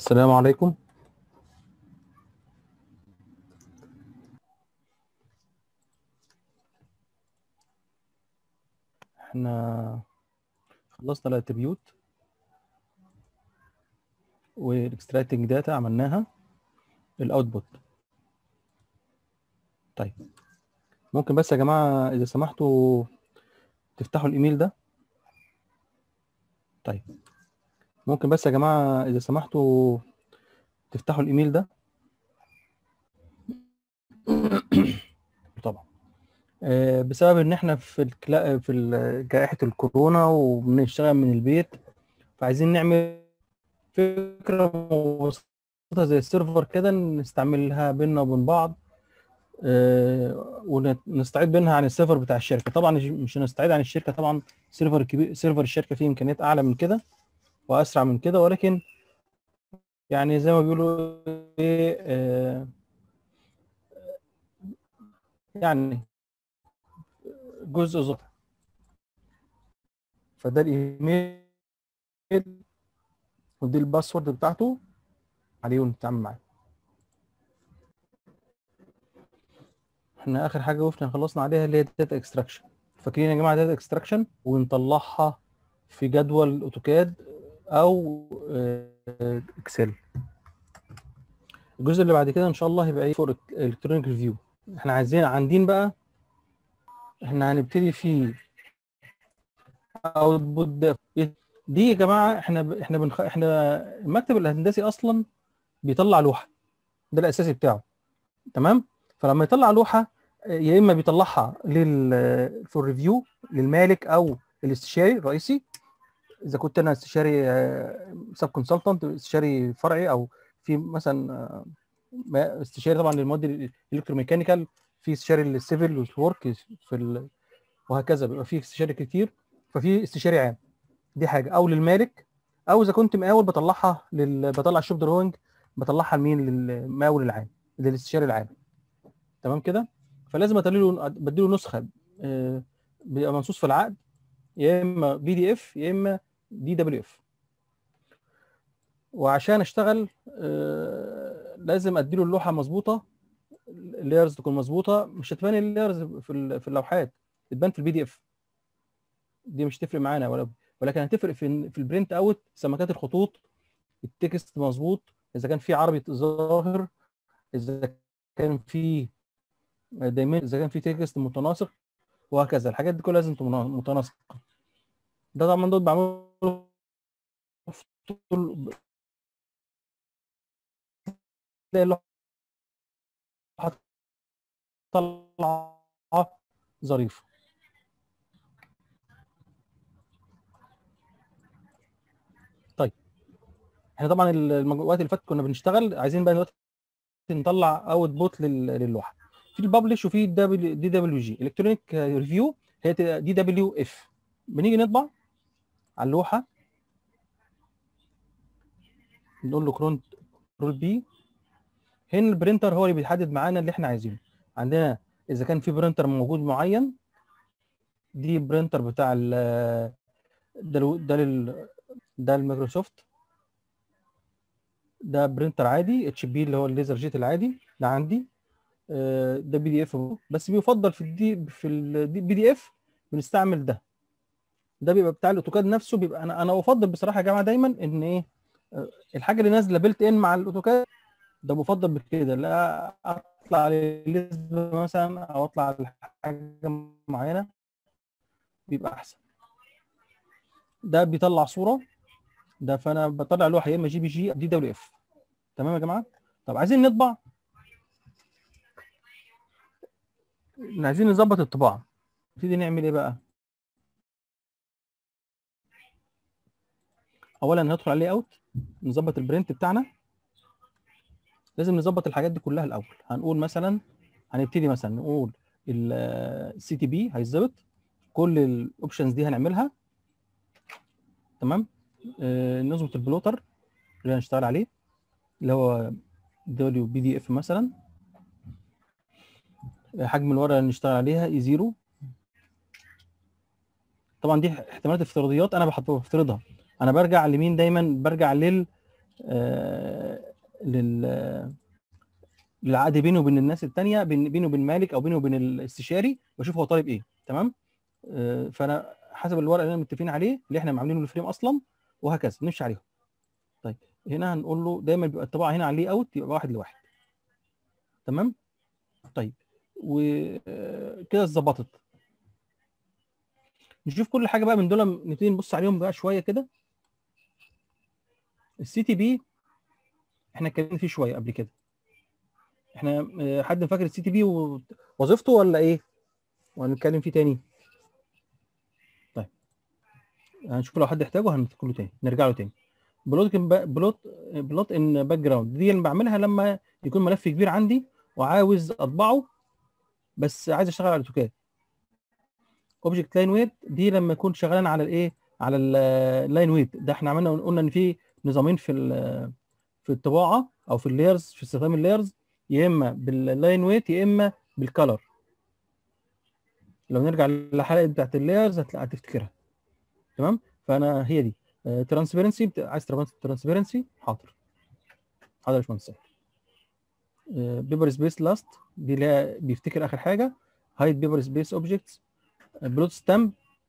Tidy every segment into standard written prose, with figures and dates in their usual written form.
السلام عليكم. احنا خلصنا الاتريبيوت والاكستراكتنج داتا عملناها الاوتبوت. طيب ممكن بس يا جماعه اذا سمحتوا تفتحوا الايميل ده. طيب ممكن بس يا جماعه اذا سمحتوا تفتحوا الايميل ده. طبعا بسبب ان احنا في جائحه الكورونا وبنشتغل من البيت، فعايزين نعمل فكره مبسطه زي السيرفر كده نستعملها بيننا وبين بعض، ونستعيد بينها عن السيرفر بتاع الشركه. طبعا مش هنستعيد عن الشركه، طبعا سيرفر كبير، سيرفر الشركه فيه امكانيات اعلى من كده واسرع من كده، ولكن يعني زي ما بيقولوا ايه يعني جزء صغير. فده الايميل ودي الباسورد بتاعته عليه ونتعامل معاه. احنا اخر حاجه وقفنا خلصنا عليها اللي هي داتا اكستراكشن. فاكرين يا جماعه داتا اكستراكشن ونطلعها في جدول اوتوكاد او اكسل. الجزء اللي بعد كده ان شاء الله هيبقى ايه فور الكترونيك ريفيو. احنا عندين بقى احنا هنبتدي في اوتبوت دي يا جماعه. احنا المكتب الهندسي اصلا بيطلع لوحه، ده الاساسي بتاعه. تمام. فلما يطلع لوحه يا اما بيطلعها فور ريفيو للمالك او الاستشاري الرئيسي، اذا كنت انا استشاري سب كونسلتنت، استشاري فرعي، او في مثلا استشاري طبعا للمواد الالكتروميكانيكال، في استشاري للسيفل والورك وهكذا، بيبقى في استشاري كتير. ففي استشاري عام، دي حاجه، او للمالك، او اذا كنت مقاول بطلعها بطلع الشوب دروينج، بطلعها لمين؟ للمقاول العام، للاستشاري العام. تمام كده. فلازم بديله نسخه بيبقى منصوص في العقد، يا اما بي دي اف يا اما دي دبليو اف. وعشان اشتغل لازم اديله اللوحه مظبوطه، اللايرز تكون مظبوطه. مش هتبان اللايرز في اللوحات، تبان في البي دي اف، دي مش تفرق معانا ولكن هتفرق في البرنت اوت، سمكات الخطوط، التكست مظبوط، اذا كان في عربي ظاهر، اذا كان في دايما، اذا كان في تكست متناسق، وهكذا. الحاجات دي كلها لازم تكون متناسقه. ده طبعا دول بعمله في طول اللوحه طالعه ظريفه. طيب احنا طبعا الوقت اللي فات كنا بنشتغل، عايزين بقى دلوقتي نطلع اوت بوت للوحه. في الببلش وفي دي دبليو جي الكترونيك ريفيو، هي دي دبليو اف. بنيجي نطبع على اللوحه، نقول له كنترول بي. هنا البرينتر هو اللي بيحدد معانا اللي احنا عايزينه. عندنا اذا كان في برينتر موجود معين، دي برينتر بتاع ده المايكروسوفت. ده برينتر عادي اتش بي اللي هو الليزر جيت العادي ده عندي. ده بي دي اف، بس بيفضل في البي دي اف بنستعمل ده بيبقى بتاع الاوتوكاد نفسه. بيبقى انا افضل بصراحه يا جماعه دايما ان ايه الحاجه اللي نازله بيلت ان مع الاوتوكاد، ده بفضل بكده. لا اطلع على ليزر مثلا او اطلع على حاجه معينه بيبقى احسن. ده بيطلع صوره، ده فانا بطلع لوحه يا اما جي بي جي دي دبليو اف. تمام يا جماعه. طب عايزين نطبع، عايزين نظبط الطباعه، نبتدي نعمل ايه بقى؟ اولا ندخل على اوت، نظبط البرنت بتاعنا. لازم نظبط الحاجات دي كلها الاول. هنقول مثلا، هنبتدي مثلا نقول السي تي بي هيظبط، كل الاوبشنز دي هنعملها. تمام. نظبط البلوتر اللي هنشتغل عليه اللي هو دبليو بي دي اف مثلا. حجم الورقه اللي نشتغل عليها اي 0. طبعا دي احتمالات افتراضيات انا بفترضها. انا برجع لمين دايما؟ برجع للعقد بينه وبين الناس الثانيه، بينه وبين مالك او بينه وبين الاستشاري، بشوف هو طالب ايه. تمام. فانا حسب الورق اللي احنا متفقين عليه اللي احنا عاملينه الفريم اصلا، وهكذا نمشي عليهم. طيب هنا هنقول له دايما بيبقى الطباعه هنا على اللي اوت يبقى واحد لواحد. تمام. طيب وكده اتظبطت. نشوف كل حاجه بقى من دول، نبتدي نبص عليهم بقى شويه كده. السي تي بي احنا اتكلمنا فيه شويه قبل كده. احنا حد فاكر السي تي بي ووظيفته ولا ايه؟ وهنتكلم فيه تاني. طيب هنشوف لو حد احتاجه هنذكره له تاني، نرجع له تاني. بلوت ان باك جراوند دي اللي بعملها لما يكون ملف كبير عندي وعاوز اطبعه، بس عايز اشتغل على الاوتوكاد. اوبجكت لاين ويت دي لما يكون شغالين على الايه، على اللاين ويت. ده احنا عملنا قلنا ان في نظامين في الطباعه او في اللايرز، في استخدام اللايرز، يا اما باللاين ويت يا اما بالكلر. لو نرجع للحلقه بتاعت اللايرز هتفتكرها. تمام. فانا هي دي ترانسبيرنسي. عايز ترانسبيرنسي، حاضر حاضر يا باشمهندس. بيبر سبيس لاست دي اللي هي بيفتكر اخر حاجه. هايد بيبر سبيس اوبجكتس. بلوت ستامب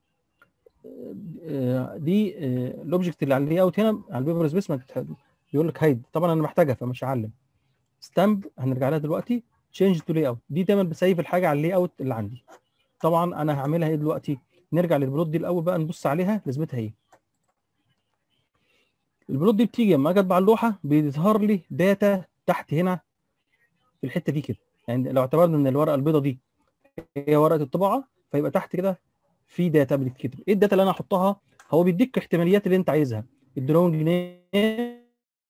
دي الاوبجكت اللي على اللاي اوت هنا على البيبر سبيس بيقول لك هايد، طبعا انا محتاجها فمش هعلم. ستامب هنرجع لها دلوقتي. تشينج تو لاي اوت دي دايما بسيف الحاجه على اللاي اوت اللي عندي. طبعا انا هعملها ايه دلوقتي؟ نرجع للبلوت دي الاول بقى نبص عليها لازمتها ايه. البلوت دي بتيجي لما اجي اطبع اللوحه بيظهر لي داتا تحت هنا في الحته دي كده. يعني لو اعتبرنا ان الورقه البيضاء دي هي ورقه الطباعه، فيبقى تحت كده في داتا بتتكتب. ايه الداتا اللي انا احطها؟ هو بيديك احتماليات اللي انت عايزها. الدرونج نيم،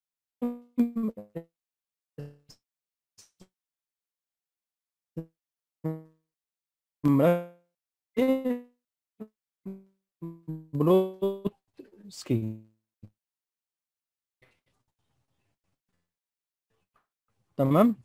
بلوت سكيل. تمام.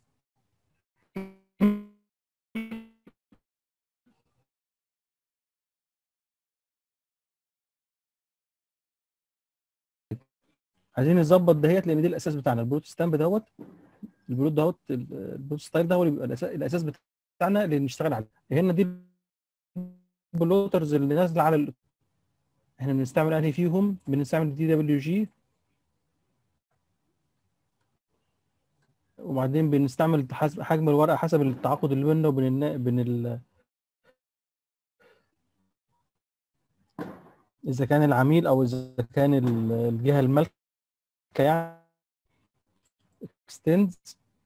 عايزين نظبط دهيت لان دي الاساس بتاعنا. البلوت ستامب دوت، البلوت دوت، البلوت ستايل ده هو اللي بيبقى الاساس بتاعنا اللي نشتغل عليه. هنا دي البلوترز اللي نازله على احنا بنستعمل انهي فيهم؟ بنستعمل دي دبليو جي، وبعدين بنستعمل حجم الورقه حسب التعاقد اللي بيننا وبين اذا كان العميل او اذا كان الجهه المالكه يعني. اكستند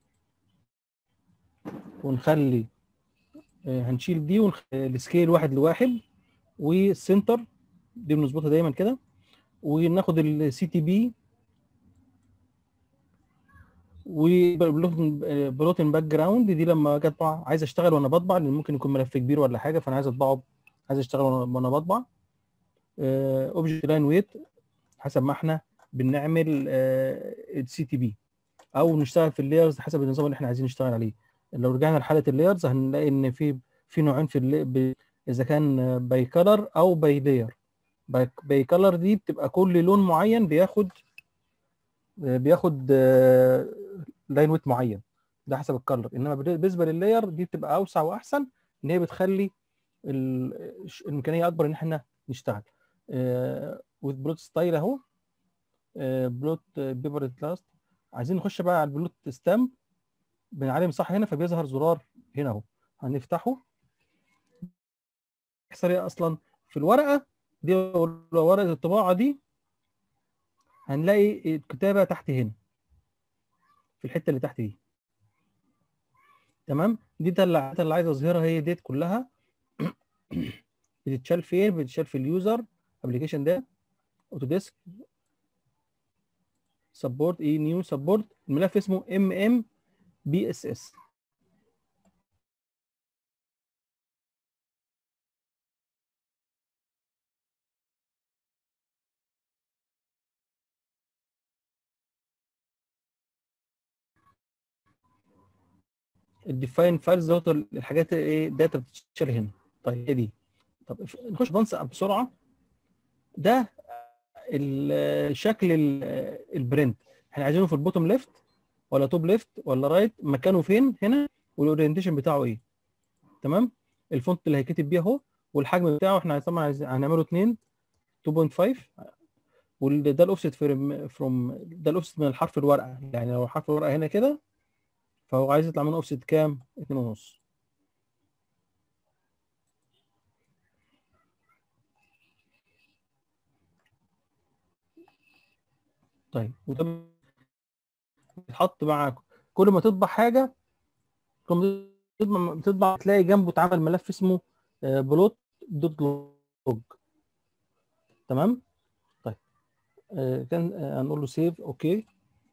ونخلي هنشيل دي السكيل واحد لواحد، والسنتر دي بنظبطها دايما كده، وناخد السي تي بي وبلوتن باك جراوند دي لما اجي اطبع. عايز اشتغل وانا بطبع لان ممكن يكون ملف كبير ولا حاجه، فانا عايز اطبعه، عايز اشتغل وانا بطبع. اوبجكت لاين ويت حسب ما احنا بنعمل السي تي بي، او نشتغل في اللايرز حسب النظام اللي احنا عايزين نشتغل عليه. لو رجعنا لحاله اللايرز هنلاقي ان في نوعين في اذا كان باي كلر او باي لاير. باي كلر دي بتبقى كل لون معين بياخد لاين ويت معين، ده حسب الكلر. انما بالنسبه لللاير دي بتبقى اوسع واحسن، ان هي بتخلي الامكانيه اكبر ان احنا نشتغل. وذ بلوت ستايل اهو، بلوت بيبر كلاست. عايزين نخش بقى على البلوت ستامب، بنعلم صح هنا فبيظهر زرار هنا اهو، هنفتحه. يحصل ايه اصلا في الورقه دي؟ ورقه الطباعه دي هنلاقي الكتابه تحت هنا في الحته اللي تحت دي. تمام. دي اللي عايز اظهرها هي ديت كلها. بتتشال فين؟ بتتشال في اليوزر ابلكيشن ده، اوتوديسك سبورت، اي نيو سبورت. الملف اسمه ام بي اس اس. الديفاين فايلز دوت الحاجات ايه، داتا بتتشال هنا. طيب ايه دي؟ طب نخش ادفانس بسرعه. ده شكل البرنت. احنا عايزينه في البوتوم ليفت ولا توب ليفت ولا رايت، مكانه فين هنا، والاورينتيشن بتاعه ايه. تمام. الفونت اللي هيكتب بيه اهو، والحجم بتاعه احنا طبعا هنعمله 2.5، وده الاوفست فروم ده الاوفست من الحرف الورقه، يعني لو حرف الورقه هنا كده فهو عايز يطلع منه اوفست كام؟ 2.5. طيب وده بيتحط مع كل ما تطبع حاجه، كل ما تطبع تلاقي جنبه اتعمل ملف اسمه بلوت دوت لوج. تمام. طيب كان هنقول له سيف. اوكي.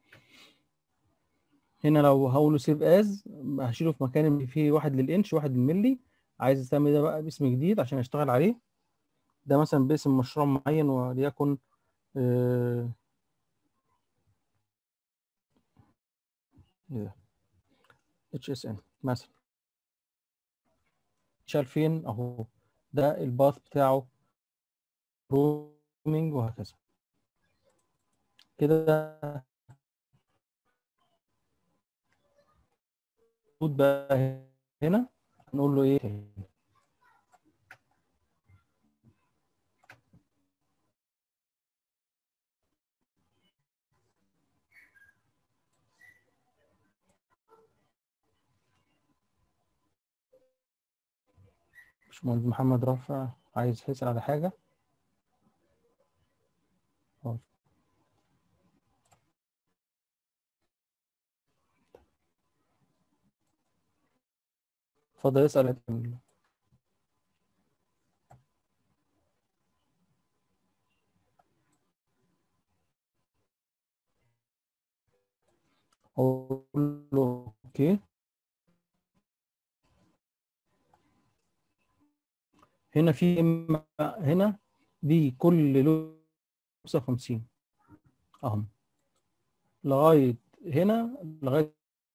هنا لو هقول له سيف از، هشيله في مكان اللي فيه واحد للانش واحد للملي. عايز اسمي ده بقى باسم جديد عشان اشتغل عليه، ده مثلا باسم مشروع معين وليكن اتش اس ان مثلا. شال فين اهو، ده الباث بتاعه رومينج وهكذا كده. بقى هنا نقول له ايه؟ باشمهندس محمد رافع عايز يسأل على حاجة. اتفضل اسأل. اقول له اوكي. هنا في هنا دي كل لوحة 50 اهم لغاية هنا، لغاية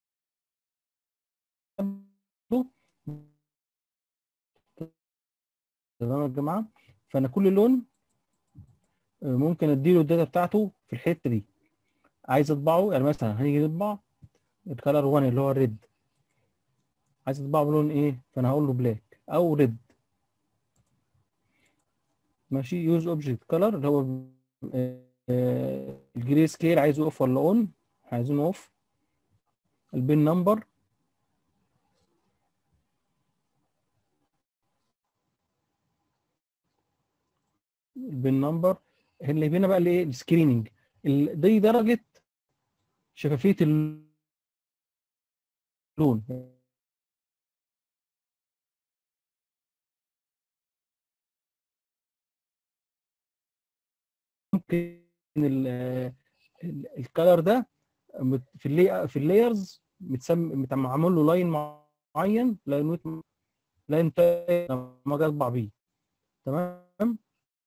تمام يا جماعة. فأنا كل لون ممكن أديله الداتا بتاعته في الحتة دي. عايز أطبعه، يعني مثلا هنيجي نطبع الكالر 1 اللي هو الريد، عايز أطبعه بلون إيه؟ فأنا هقول له بلاك أو ريد. ماشي. يوز أوبجكت كالر اللي هو الجري سكيل، عايزه أوف ولا أون؟ عايزينه أوف. البين نمبر، البين نمبر اللي هنا بقى الايه؟ السكريننج. دي درجه شفافيه اللون. ممكن الكالر ده في اللايرز متسمى معمول له لاين معين، لاين ويت، لاين لما اجي اطبع بيه. تمام.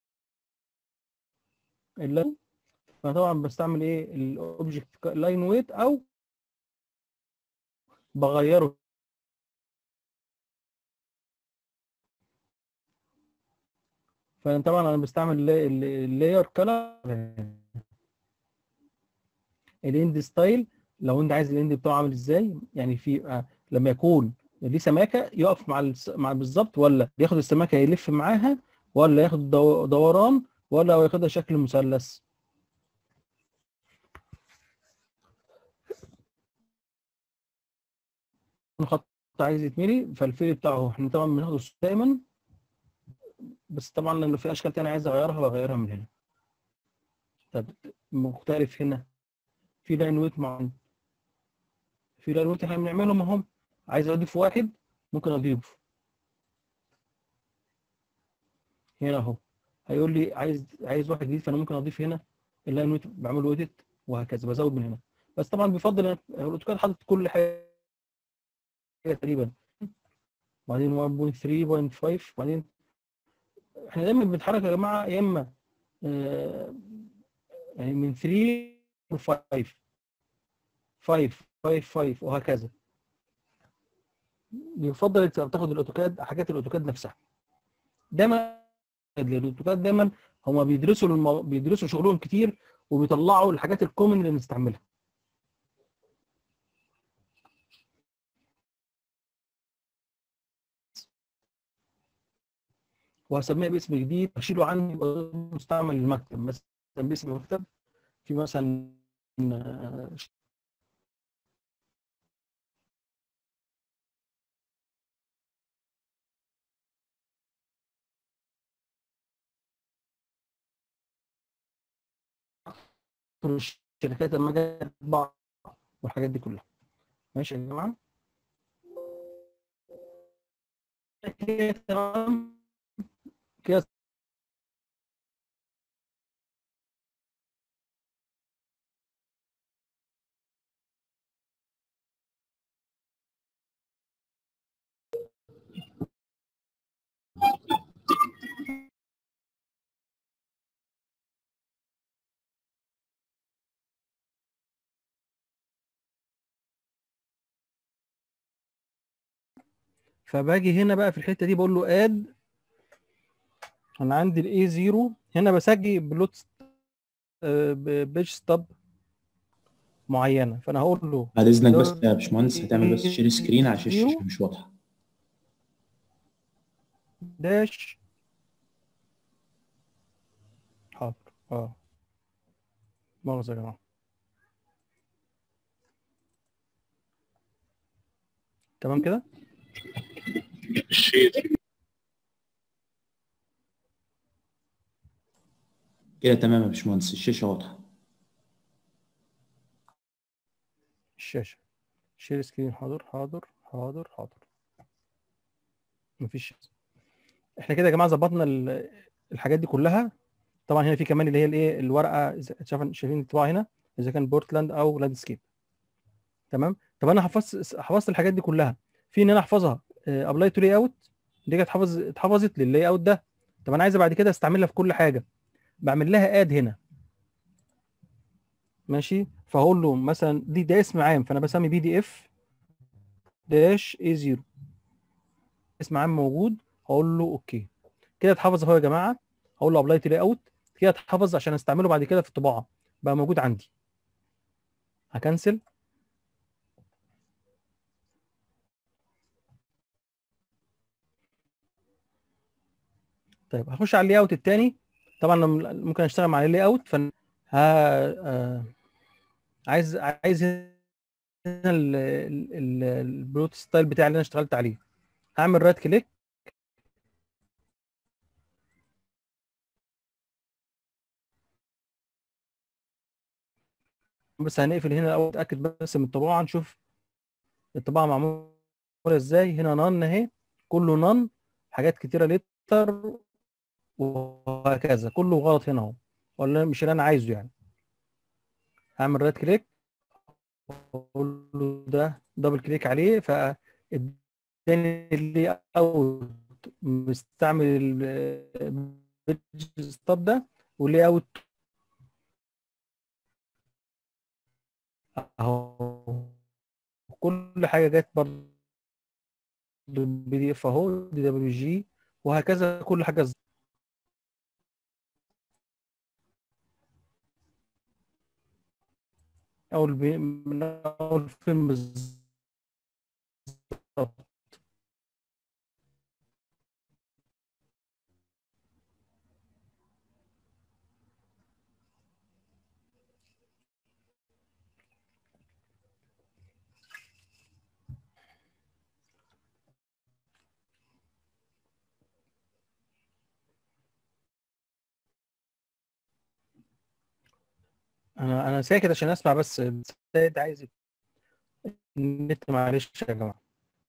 اللاين، فانا طبعا بستعمل ايه؟ الاوبجكت لاين ويت، او بغيره. فانا طبعا انا بستعمل اللاير كلر. الاند ستايل، لو انت عايز الاند بتاعه عامل ازاي، يعني في لما يكون دي سماكه يقف مع بالظبط، ولا ياخد السماكه يلف معاها، ولا ياخد دوران، ولا ياخدها شكل مثلث. خط عايز يتملي، فالفيل بتاعه احنا طبعا بناخده دايما، بس طبعا لو في اشكال تانية عايز اغيرها بغيرها من هنا. طب مختلف هنا في لاين ويت معين، في لاين ويت احنا بنعملهم اهم. عايز اضيف واحد ممكن اضيفه هنا اهو. هيقول لي عايز واحد جديد، فانا ممكن اضيف هنا اللاين ويت، بعمل له اديت وهكذا، بزود من هنا. بس طبعا بيفضل الاوتوكاد حاطط كل حاجه تقريبا. وبعدين 1.3.5، وبعدين احنا دايما بنتحرك يا جماعه يا اما يعني من 3 ل 5، 5 5 5 وهكذا. يفضل انت تاخد الاوتوكاد، حاجات الاوتوكاد نفسها دايما. الاوتوكاد دايما هم بيدرسوا شغلهم كتير، وبيطلعوا الحاجات الكومن اللي بنستعملها. وهسميها باسم جديد، هشيله عني يبقى مستعمل المكتب، مثلا باسم المكتب في مثلا الشركات لما جت بعض والحاجات دي كلها. ماشي يا جماعه كده تمام كده. فباجي هنا بقى في الحته دي بقول له اد، انا عندي الاي 0 هنا بسجل بلوت بيج ستاب معينه، فانا هقول له بعد اذنك بس يا باشمهندس، هتعمل بس شير سكرين عشان الشاشه 0 مش واضحه. داش. حاضر مؤاخذه يا جماعه. تمام كده. كده تمام يا باشمهندس، الشاشه واضحه. الشاشه شير سكرين، حاضر حاضر حاضر حاضر. مفيش. احنا كده يا جماعه ظبطنا الحاجات دي كلها. طبعا هنا في كمان اللي هي الايه الورقه، شايفين الطباعه هنا اذا كان بورتلاند او لاندسكيب. تمام. طب انا حفظت الحاجات دي كلها، في ان انا احفظها ابلاي تو لاي اوت، دي كانت اتحفظت لللاي اوت ده. طب انا عايزه بعد كده استعملها في كل حاجه، بعمل لها اد هنا. ماشي. فهقول له مثلا ده اسم عام، فانا بسمي بي دي اف داش اي 0، اسم عام موجود. هقول له اوكي. كده اتحفظ اهو يا جماعه. هقول له ابلاي تو لاي اوت، كده اتحفظ عشان استعمله بعد كده في الطباعه، بقى موجود عندي. هكنسل. طيب هخش على اللاي اوت الثاني. طبعا ممكن اشتغل مع اللاي اوت. عايز هنا البروت ستايل بتاعي اللي انا اشتغلت عليه. هعمل رايت كليك، بس هنقفل هنا الاول اتاكد بس من الطباعه، نشوف الطباعه معموله ازاي. هنا نان اهي، كله نان، حاجات كتيره لتر وهكذا، كله غلط هنا اهو، ولا مش اللي انا عايزه يعني. هعمل رايت كليك واقول له ده، دبل كليك عليه، فاداني اللي اوت مستعمل البيج ستاب ده، واللي اوت اهو. كل حاجه جت برضه بي دي اف اهو، دي دبليو جي، وهكذا كل حاجه من اول فيلم بالظبط. انا ساكت عشان اسمع بس سيد عايز النت، معلش يا جماعه.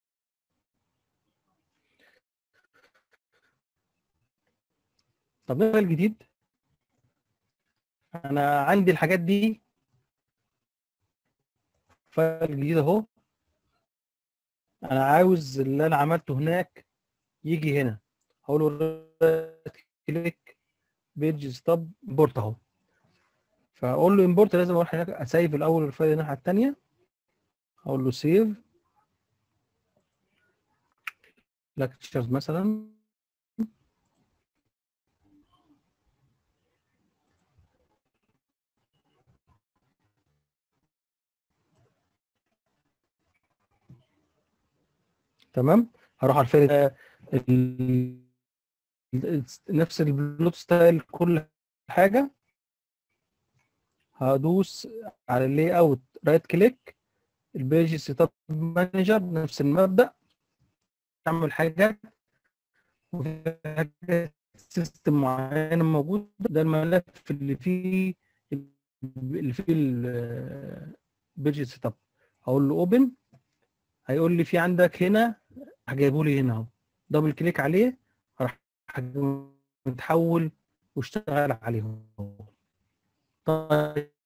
طب نقرا الجديد. انا عندي الحاجات دي، فايل جديد اهو. انا عاوز اللي انا عملته هناك يجي هنا. هقول له كليك بيج ستوب امبورت اهو. فاقول له امبورت، لازم اروح هناك اسيف الاول الفايل الناحيه الثانيه. اقول له سيف lectures مثلا. تمام. هروح على الفايل نفس البلوت ستايل كل حاجه. هدوس على اللاي اوت رايت كليك، البيج سيت اب مانجر نفس المبدا، اعمل حاجات وفي حاجات سيستم معين موجود. ده الملف اللي فيه البيج سيت اب. هقول له اوبن، هيقول لي في عندك هنا، هجيبه لي هنا اهو، دبل كليك عليه راح متحول واشتغل عليهم. طيب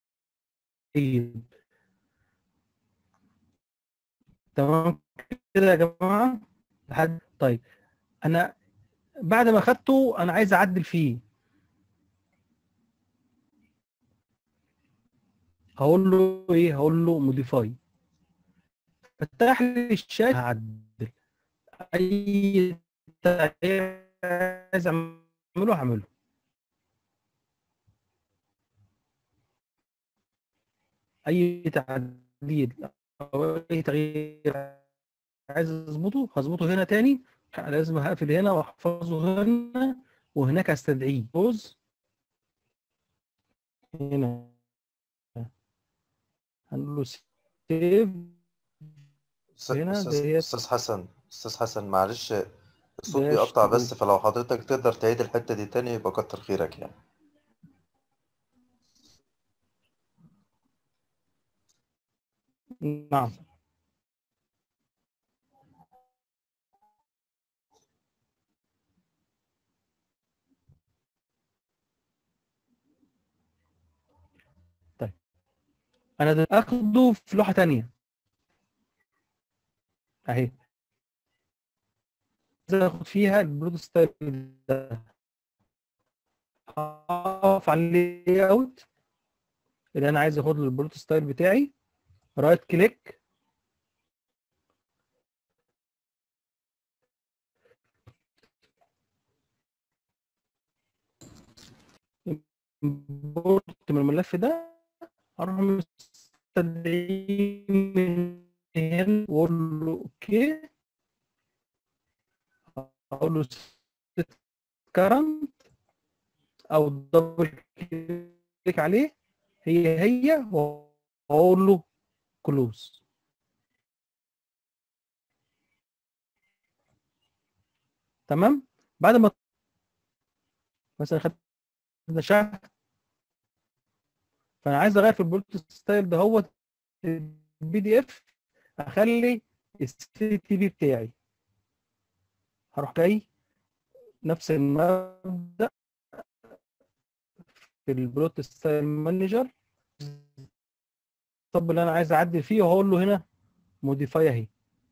تمام كده يا جماعه لحد. طيب انا بعد ما اخدته انا عايز اعدل فيه، هقول له ايه؟ هقول له موديفاي، فتح لي الشاشه هعدل اي تغيير عايز اعمله هعمله. اي تعديل او اي تغيير عايز اظبطه هظبطه هنا تاني. لازم هقفل هنا واحفظه هنا، وهناك استدعيه بوز هنا، هنقول له سيف هنا ديت. استاذ حسن معلش، الصوت داش بيقطع تو. بس، فلو حضرتك تقدر تعيد الحتة دي تاني يبقى كتر خيرك يعني. نعم. طيب انا ده اخده في لوحه تانيه اهي، عايز اخد فيها البلوت ستايل ده، هقف على اللاي اوت اللي انا عايز اخد له البلوت ستايل بتاعي، رايت كليك، امبورت من الملف ده، اروح مستدعيه من هنا واقول له اوكي، اقول له set current او دبل كليك عليه، هي واقول له كلوز. تمام. بعد ما مثلا خدنا شهر، فانا عايز اغير في البولت ستايل ده هو البي دي اف، اخلي السي تي بي بتاعي، هروح جاي نفس المبدا في البلوت ستايل مانجر، طب اللي انا عايز اعدل فيه وهقول له هنا موديفاي اهي.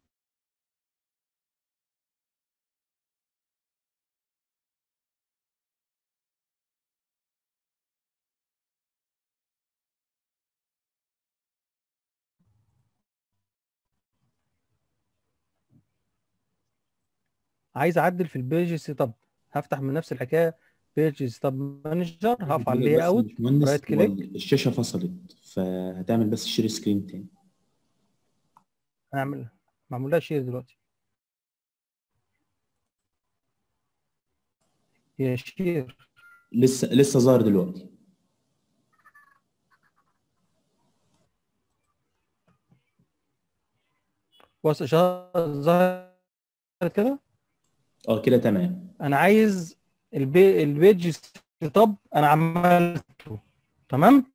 عايز اعدل في البيج سيت اب، هفتح من نفس الحكايه بيج سيت اب مانجر، هقف على اللاي بس يا اوت باشمهندس، رايت هو كليك. الشاشة فصلت، فهتعمل بس شير سكرين تاني. هعمل معمول لها شير دلوقتي، هي شير. لسه ظاهر دلوقتي. بص ظهرت كده. اه كده تمام. انا عايز البيج سيت اب انا عملته تمام.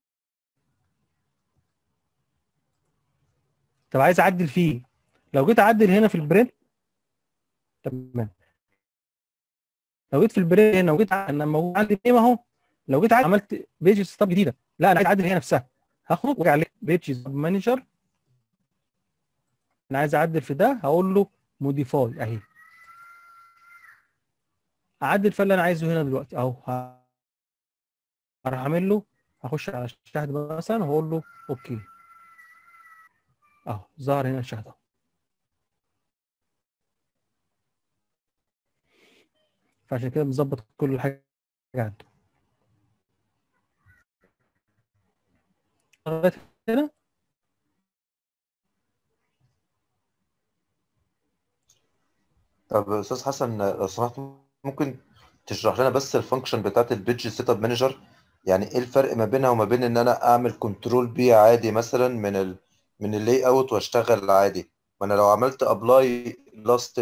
طب عايز اعدل فيه، لو جيت اعدل هنا في البرنت، تمام، لو جيت في البرنت هنا وجيت انا موجود عندي قيمه اهو، لو جيت عملت بيج سيت اب جديده، لا انا عايز اعدل هي نفسها، هخرج وارجع عليه بيج سيت اب مانجر، انا عايز اعدل في ده، هقول له موديفاي اهي، اعدل في اللي انا عايزه هنا دلوقتي اهو، هروح اعمل له، هخش على الشهد مثلا وهقول له اوكي اهو، ظهر هنا الشهد اهو. فعشان كده بنظبط كل حاجه عنده لغايه هنا. طب استاذ حسن لو سمحت، ممكن تشرح لنا بس الفانكشن بتاعت البيج سيت اب مانجر؟ يعني ايه الفرق ما بينها وما بين ان انا اعمل كنترول بي عادي مثلا من اللاي اوت واشتغل عادي؟ ما انا لو عملت ابلاي لاست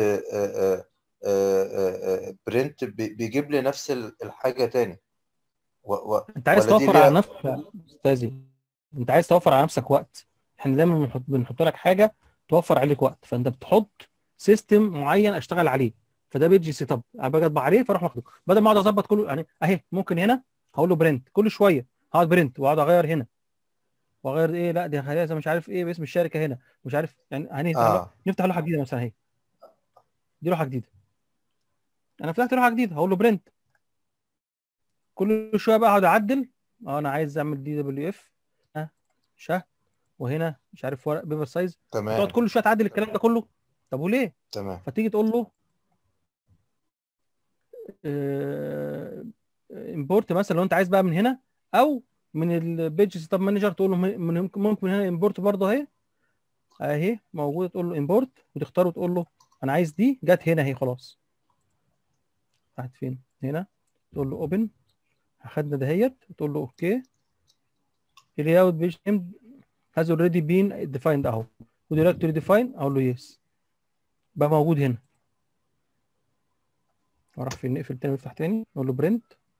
برنت بيجيب لي نفس الحاجه تاني انت عايز ولا دي توفر على ليها؟ نفسك يا استاذي، انت عايز توفر على نفسك وقت. احنا دايما بنحط لك حاجه توفر عليك وقت، فانت بتحط سيستم معين اشتغل عليه. فده بيجي سيت اب، انا باجي اطبع عليه فاروح واخده، بدل ما اقعد اظبط كله يعني اهي ممكن هنا هقول له برنت كل شويه، هقعد برنت واقعد اغير هنا واغير ايه، لا دي خليها زي مش عارف ايه باسم الشركه هنا، مش عارف يعني هنفتح اه نفتح لوحه جديده مثلا اهي، دي لوحه جديده، انا فتحت لوحه جديده هقول له برنت، كل شويه بقى اقعد اعدل. اه انا عايز اعمل دي دبليو اف شه، وهنا مش عارف ورق بيبر سايز، وتقعد تمام كل شويه تعدل الكلام ده كله. طب وليه؟ تمام فتيجي تقول له امبورت مثلا لو انت عايز بقى من هنا، او من البيج سيت اب مانجر تقول له ممكن من هنا امبورت برضه اهي، اهي موجوده، تقول له امبورت وتختار وتقول له انا عايز دي جت هنا اهي خلاص. راحت فين؟ هنا، تقول له اوبن، اخدنا دهيت، تقول له اوكي، اللاي اوت بيج نيم has already been defined اهو، ودايركتوري ديفاين اقول له يس، بقى موجود هنا. اروح فين؟ نقفل تاني ونفتح تاني، نقول له برنت.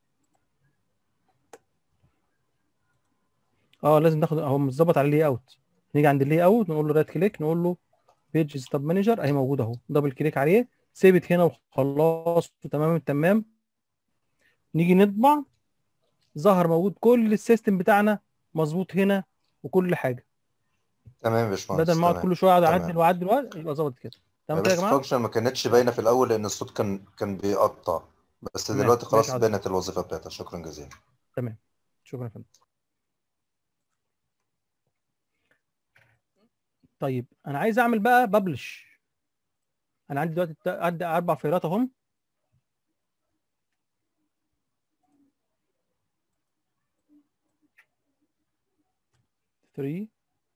اه لازم ناخد اهو متظبط على اللاي اوت، نيجي عند اللاي اوت نقول له رايت كليك، نقول له بيج ستاب مانجر اهي موجود اهو، دبل كليك عليه ثابت هنا وخلاص تمام التمام. نيجي نطبع، ظهر موجود كل السيستم بتاعنا مظبوط هنا وكل حاجه، تمام يا بدل باشمهندس، ما اقعد تمام كل شويه اقعد اعدل تمام. واعدل يبقى ظبط كده. تمام هي كده يا بس جماعه؟ الفانكشن ما كانتش باينه في الاول لان الصوت كان بيقطع، بس تمام دلوقتي ماشي خلاص حاضر. بانت الوظيفه بتاعتها. شكرا جزيلا. تمام، شكرا يا فندم. طيب انا عايز اعمل بقى ببلش، انا عندي دلوقتي عندي 4 فايلات اهم، 3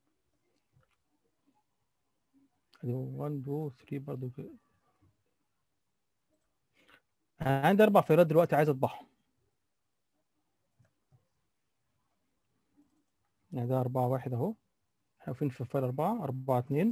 ادي 1 2 3 برضه كده. انا عندي 4 فايلات دلوقتي عايز اطبعهم، يعني ده 4 1 اهو، احنا فين في الفايل 4 4 2.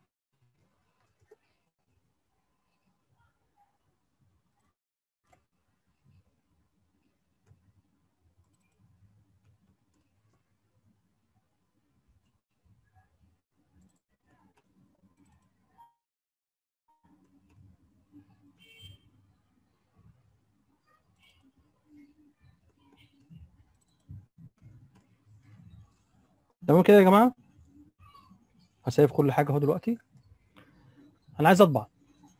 تمام كده يا جماعه، هسيف كل حاجه اهو دلوقتي. انا عايز اطبع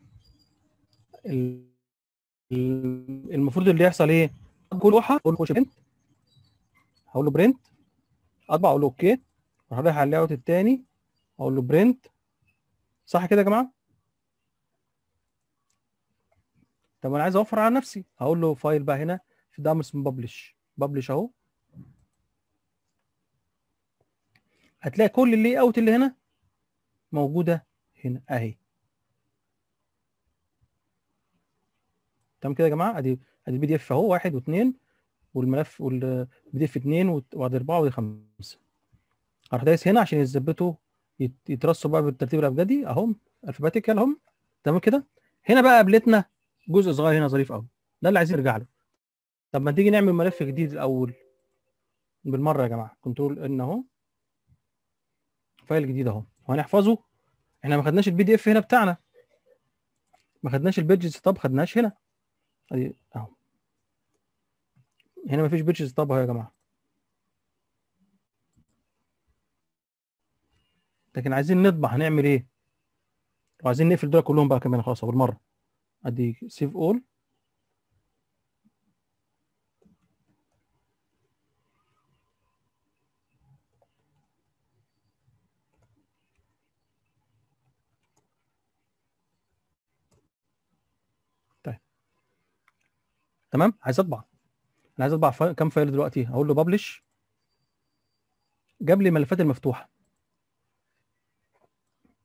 المفروض اللي يحصل ايه؟ كل لوحه اقول له خش برنت، هقول له برنت، اطبع اقول له اوكي، اروح رايح على اللاي اوت الثاني اقول له برنت. صح كده يا جماعه؟ طب انا عايز اوفر على نفسي، هقول له فايل بقى هنا في ده اسمه ببلش اهو، هتلاقي كل اللاي اوت اللي هنا موجوده هنا اهي. تمام كده يا جماعه، ادي البي دي اف اهو 1 و2، والملف والبي دي اف 2 وادي 4 ودي 5. هروح دايس هنا عشان يثبتوا يترصوا بقى بالترتيب الابجدي اهم، الفابيتيكال هم. تمام كده. هنا بقى قابلتنا جزء صغير هنا ظريف قوي، ده اللي عايزين نرجع له. طب ما تيجي نعمل ملف جديد الاول بالمره يا جماعه، كنترول ان اهو، فايل جديد اهو وهنحفظه. احنا ما خدناش البي دي اف هنا بتاعنا، ما خدناش البيجز، طب خدناش هنا ادي اهو، هنا ما فيش بيجز طب اهو يا جماعه. لكن عايزين نطبع هنعمل ايه؟ وعايزين نقفل دول كلهم بقى كمان خلاص بالمره، ادي سيف اول. طيب تمام، عايز اطبع، انا عايز اطبع كام فايل دلوقتي، اقول له ببلش، جاب لي الملفات المفتوحه،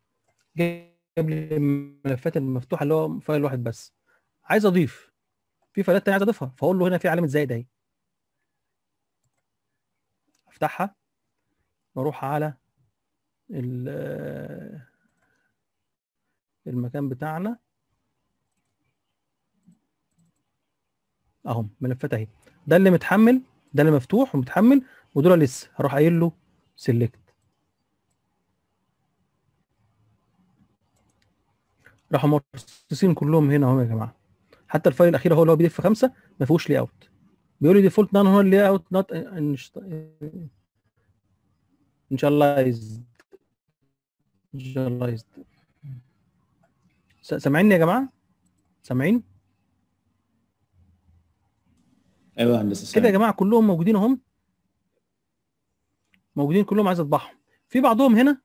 جاب لي الملفات المفتوحه اللي هو فايل واحد بس. عايز اضيف، في فايلات تانية عايز اضيفها، فاقول له هنا في علامه زائد اهي، افتحها واروح على المكان بتاعنا اهو، ملفات اهي، ده اللي متحمل، ده اللي مفتوح ومتحمل، ودول لسه هروح قايل له سيلكت، راحوا مرصوصين كلهم هنا اهو يا جماعه. حتى الفايل الاخير اهو اللي هو بي دي اف 5 ما فيهوش لي اوت، بيقول لي ديفولت نان هو اللي اوت نوت انشالايزد. سامعيني يا جماعه؟ سامعين ايوه يا هندسه كده يا سامع. جماعه؟ كلهم موجودين اهم، موجودين كلهم، عايز اطبعهم. في بعضهم هنا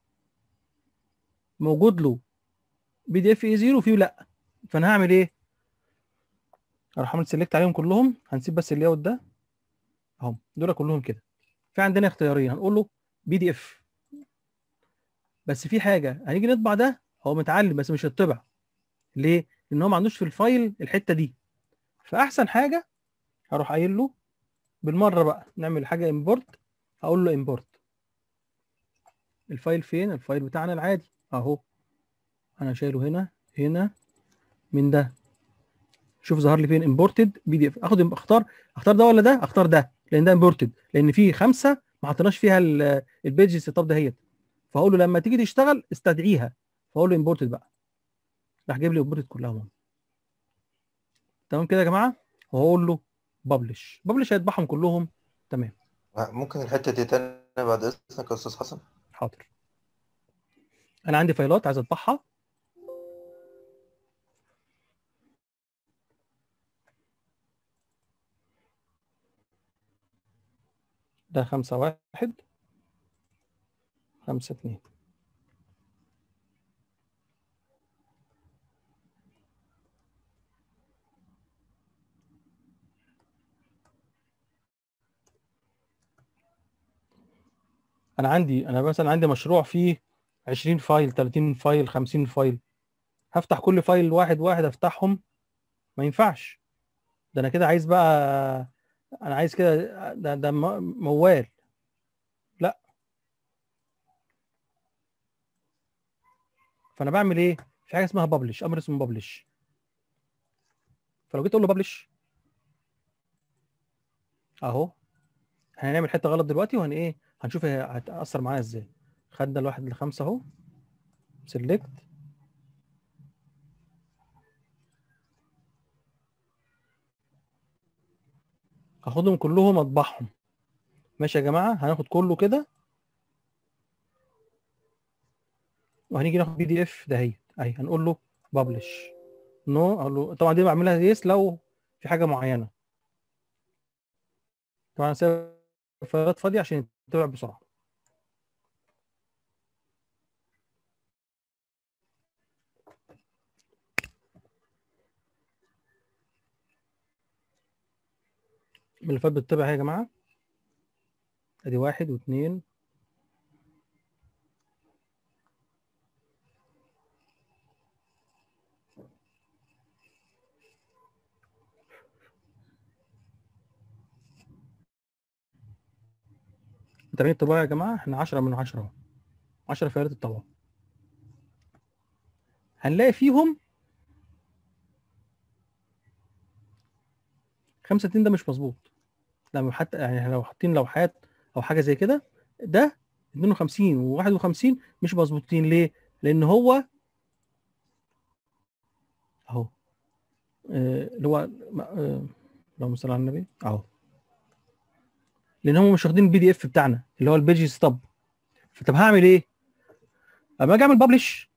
موجود له بي دي اف اي 0 وفيه لا، فانا هعمل ايه؟ هروح اعمل سيلكت عليهم كلهم، هنسيب بس اللي اوت ده اهم، دول كلهم كده. في عندنا اختيارين، هنقول له بي دي اف، بس في حاجه هنيجي نطبع ده هو متعلم بس مش هيطبع. ليه؟ لان هو ما عندوش في الفايل الحته دي. فاحسن حاجه هروح قايل له بالمره بقى نعمل حاجه امبورت، هقول له امبورت الفايل فين؟ الفايل بتاعنا العادي اهو، انا شايله هنا هنا من ده، شوف ظهر لي فين امبورتد بي دي اف، اختار ده ولا ده؟ اختار ده لان ده امبورتد، لان في 5 ما حطيناش فيها البيج سيت اب دهيت، فاقول له لما تيجي تشتغل استدعيها، فاقول له امبورتد بقى، راح جايب لي امبورتد كلها هون. تمام كده يا جماعه؟ وهقول له ببلش هيطبعهم كلهم. تمام. ممكن الحتة دي تاني بعد إذنك يا أستاذ حسن؟ حاضر. انا عندي فايلات عايز اطبعها، ده 5.1 5.2. انا مثلا عندي مشروع فيه 20 فايل 30 فايل 50 فايل، هفتح كل فايل واحد واحد افتحهم؟ ما ينفعش. ده انا كده عايز بقى، انا عايز كده، ده موال. لا، فانا بعمل ايه؟ في حاجه اسمها ببلش، امر اسمه ببلش. فلو جيت اقول له ببلش اهو، هنعمل حته غلط دلوقتي وهن ايه، هنشوف هي هتاثر معانا ازاي. خدنا الواحد لخمسه اهو، سيلكت، هاخدهم كلهم اطبعهم. ماشي يا جماعه، هناخد كله كده وهنيجي ناخد بي دي اف ده اهي هنقول له ببلش نو، اقول له طبعا دي بعملها يس لو في حاجه معينه، طبعا سايب فايلات فاضيه عشان يتبع بسرعه. الملفات بتتبع اهي يا جماعه، ادي 1 و2 تمرين الطباعه يا جماعه، احنا 10 من 10 اهو، 10 فايلات الطباعه. هنلاقي فيهم 5 ده مش مظبوط، لما حتى يعني لو حاطين لوحات او حاجه زي كده، ده 52 و51 مش مظبوطين. ليه؟ لان هو اهو اللي هو اللهم صل على النبي اهو، لان هم مش واخدين البي دي اف بتاعنا اللي هو البيج ستوب. فطب هعمل ايه؟ اما اجي اعمل ببلش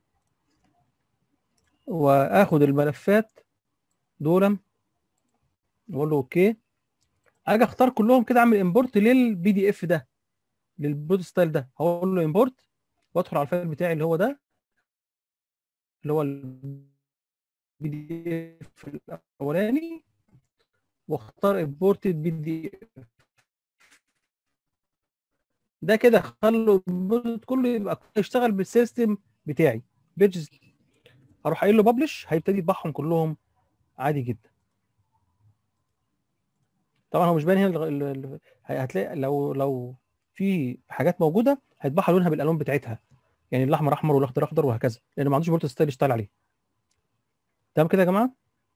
واخد الملفات دول واقول له اوكي، اجي اختار كلهم كده، اعمل امبورت للبي دي اف ده، للبروت ستايل ده، هقول له امبورت وادخل على الفايل بتاعي اللي هو ده، اللي هو البي دي اف الاولاني، واختار امبورت بي دي اف ده كده، خلوا الامبورت كله يبقى يشتغل بالسيستم بتاعي بيجز. اروح قايل له ببلش، هيبتدي يطبعهم كلهم عادي جدا. طبعا هو مش باين هنا هتلاقي لو في حاجات موجوده هيطبعها لونها بالالوان بتاعتها، يعني الاحمر احمر والاخضر اخضر وهكذا، لان ما عندوش بولت ستايل يشتغل عليه. تمام كده يا جماعه؟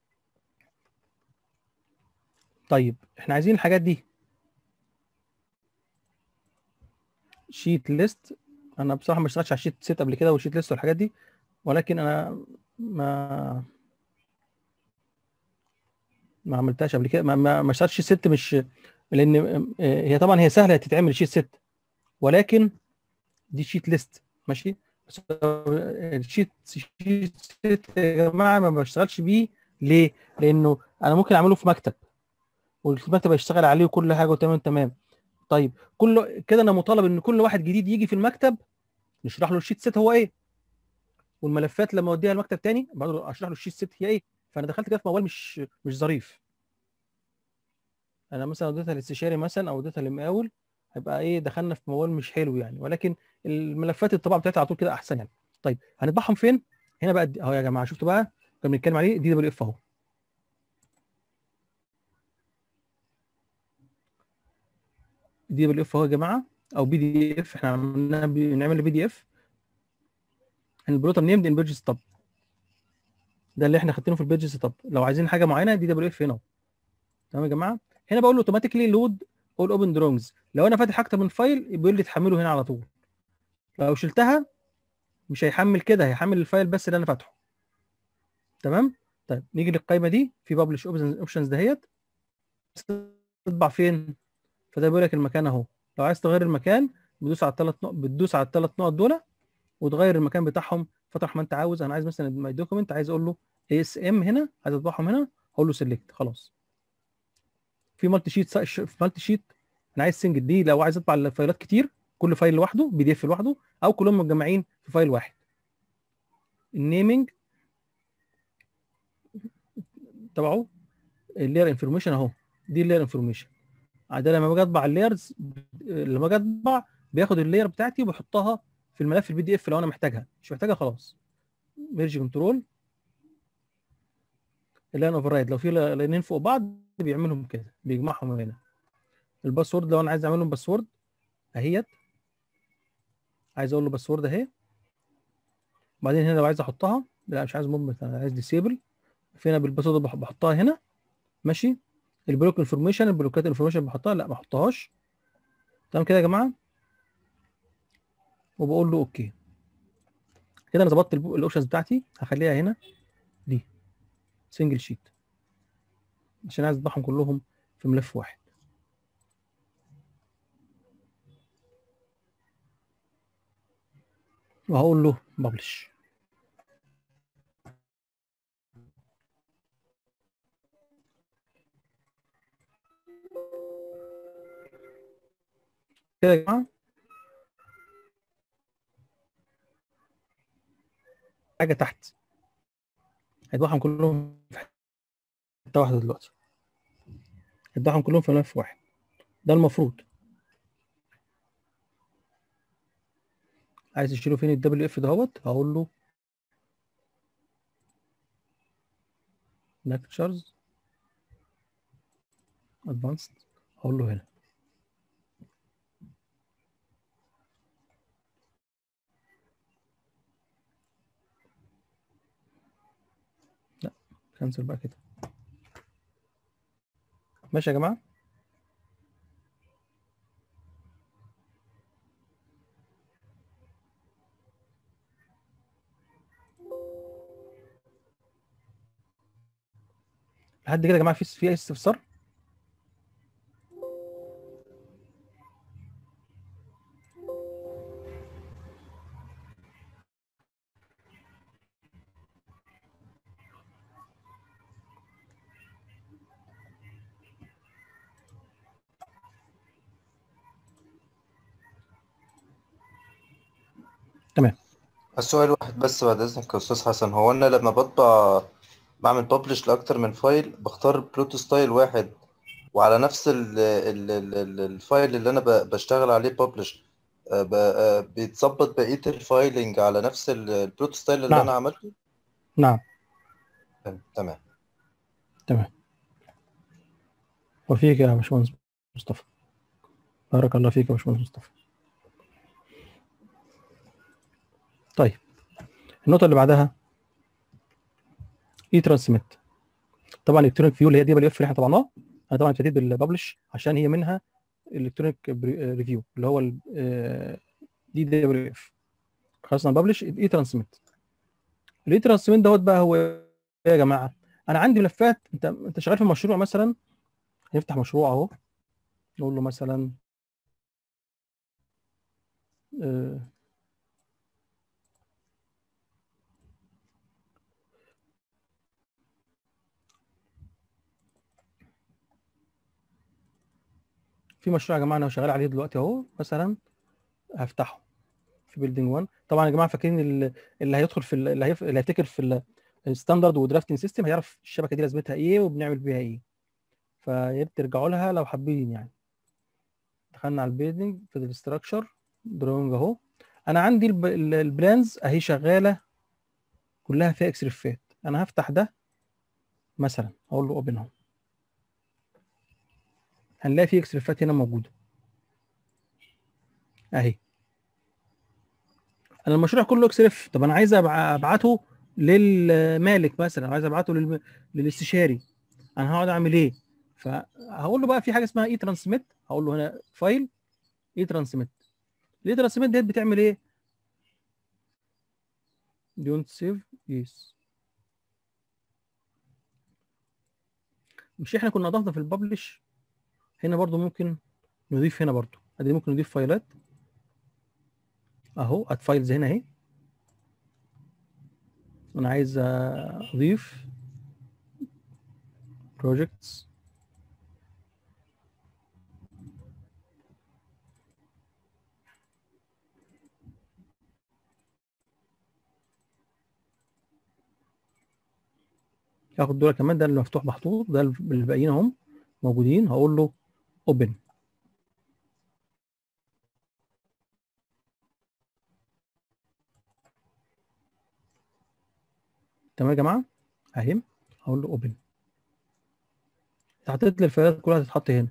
طيب احنا عايزين الحاجات دي شيت ليست. انا بصراحه ما اشتغلتش على الشيت سيت قبل كده والشيت ليست والحاجات دي، ولكن انا ما عملتهاش قبل كده، ما اشتغلتش شيت ست، مش لان هي طبعا هي سهله تتعمل شيت ست، ولكن دي شيت ليست ماشي. بس الشيت ست يا جماعه ما بشتغلش بيه. ليه؟ لانه انا ممكن اعمله في مكتب والمكتب يشتغل عليه وكل حاجه وتمام تمام. طيب كله كده انا مطالب ان كل واحد جديد يجي في المكتب نشرح له الشيت سيت هو ايه، والملفات لما اوديها المكتب تاني برضه اشرح له الشيت سيت هي ايه. فانا دخلت كده في موال مش ظريف. انا مثلا اديتها للاستشاري مثلا او اديتها للمقاول، هيبقى ايه، دخلنا في موال مش حلو يعني. ولكن الملفات الطباعه بتاعتها على طول كده احسن يعني. طيب هنطبعهم فين؟ هنا بقى اهو يا جماعه، شفتوا بقى كنا بنتكلم عليه دي دبليو اف اهو. دي دبليو اف اهو يا جماعه، او بي دي اف، احنا عملناها بنعمل بي دي اف. البروتر نيم ان بيرج ستاب، ده اللي احنا خدينه في البيج ستاب. لو عايزين حاجه معينه دي دبليو اف هنا. تمام يا جماعه؟ هنا بقول له اوتوماتيكلي لود اول اوبن دروينجز. لو انا فاتح اكتر من فايل بيقول لي تحمله هنا على طول. لو شلتها مش هيحمل كده، هيحمل الفايل بس اللي انا فاتحه. تمام. طيب نيجي للقائمه دي في ببلش اوبشنز دهيت، تطبع فين؟ فده بيقول لك المكان اهو. لو عايز تغير المكان بتدوس على الثلاث نقط، بتدوس على الثلاث نقط دول وتغير المكان بتاعهم فتح ما انت عاوز. انا عايز مثلا ماي دوكيمنت، عايز اقول له اي اس ام هنا، عايز اطبعهم هنا، اقول له سيلكت خلاص. في مالتي شيت، في مالتي شيت انا عايز سنجل، دي لو عايز اطبع الفايلات كتير كل فايل لوحده بي دي اف لوحده، او كلهم متجمعين في فايل واحد. النيمنج تبعه اللير انفورميشن اهو، دي اللير انفورميشن. ده لما باجي اطبع اللايرز، لما باجي اطبع بياخد اللاير بتاعتي وبيحطها في الملف البي دي اف لو انا محتاجها، مش محتاجها خلاص. ميرج كنترول اللاين اوفر رايد، لو في لاينين فوق بعض بيعملهم كده بيجمعهم هنا. الباسورد لو انا عايز اعمل لهم باسورد اهيت، عايز اقول له باسورد اهي. وبعدين هنا لو عايز احطها، لا مش عايز موفمنت، انا عايز ديسيبل. فينا بالباسورد بحطها هنا ماشي. البلوك انفورميشن، البلوكات انفورميشن بحطها، لا ما احطهاش. تمام كده يا جماعه، وبقول له اوكي. كده انا ظبطت الاوبشنز بتاعتي. هخليها هنا دي سنجل شيت عشان عايز اطبعهم كلهم في ملف واحد. وهقول له ببلش. كده يا جماعه حاجه تحت هيطبعهم كلهم في حته واحده دلوقتي، هيطبعهم كلهم في ملف واحد، ده المفروض. عايز تشيله فين الدبليو اف دهوت، هقول له لكتشرز ادفانسد، هقول له هنا. لا كنسل بقى كده. ماشي يا جماعه. لحد كده يا جماعه في اي استفسار؟ تمام. السؤال واحد بس بعد إذنك يا أستاذ حسن، هو أنا لما بطبع بعمل ببلش لأكتر من فايل بختار بروتو ستايل واحد، وعلى نفس الفايل اللي أنا بشتغل عليه ببلش بيتظبط بقية الفايلنج على نفس البروتو ستايل اللي نعم أنا عملته؟ نعم تمام. تمام. وفيك يا باشمهندس مصطفى، بارك الله فيك يا باشمهندس مصطفى. طيب النقطة اللي بعدها اي ترانسميت. طبعا الكترونيك فيو اللي هي دي دبليو اف اللي احنا طبعناها، انا طبعا ابتديت بالببلش عشان هي منها الالكترونيك ريفيو اللي هو دي دبليو اف. خلصنا الببلش اي ترانسميت. الاي ترانسميت دوت بقى هو ايه يا جماعه؟ انا عندي ملفات، انت شغال في مشروع مثلا، هنفتح مشروع اهو، نقول له مثلا آه، في مشروع يا جماعه انا شغال عليه دلوقتي اهو، مثلا هفتحه في بيلدينج 1. طبعا يا جماعه فاكرين اللي هيدخل في اللي هيفتكر في الستاندرد ودرافتنج سيستم هيعرف الشبكه دي لازمتها ايه وبنعمل بيها ايه، فيا ريت ترجعوا لها لو حابين يعني. دخلنا على البيلدينج في الاستراكشر دروينج اهو، انا عندي البلانز اهي شغاله كلها فيها اكسرفات. انا هفتح ده مثلا، اقول له اوبن اهو، هنلاقي فيه اكسرفات هنا موجوده اهي. انا المشروع كله اكسرف، طب انا عايز ابعته للمالك مثلا، عايز ابعته للاستشاري، انا هقعد اعمل ايه؟ فهقول له بقى في حاجه اسمها اي ترانسميت، هقول له هنا فايل اي ترانسميت. الاي ترانسميت ديت بتعمل ايه؟ دونت سيف يس. مش احنا كنا ضفنا في الببلش؟ هنا برضو ممكن نضيف، هنا برضو ادي ممكن نضيف فايلات اهو، اد فايلز هنا اهي. انا عايز اضيف بروجكتس، هاخد دول كمان، ده اللي مفتوح محطوط، ده اللي باقيين اهم موجودين، هقول له اوبن. تمام يا جماعه اهي، هقول له اوبن. حطيت لي الفايلات كلها هتتحط هنا.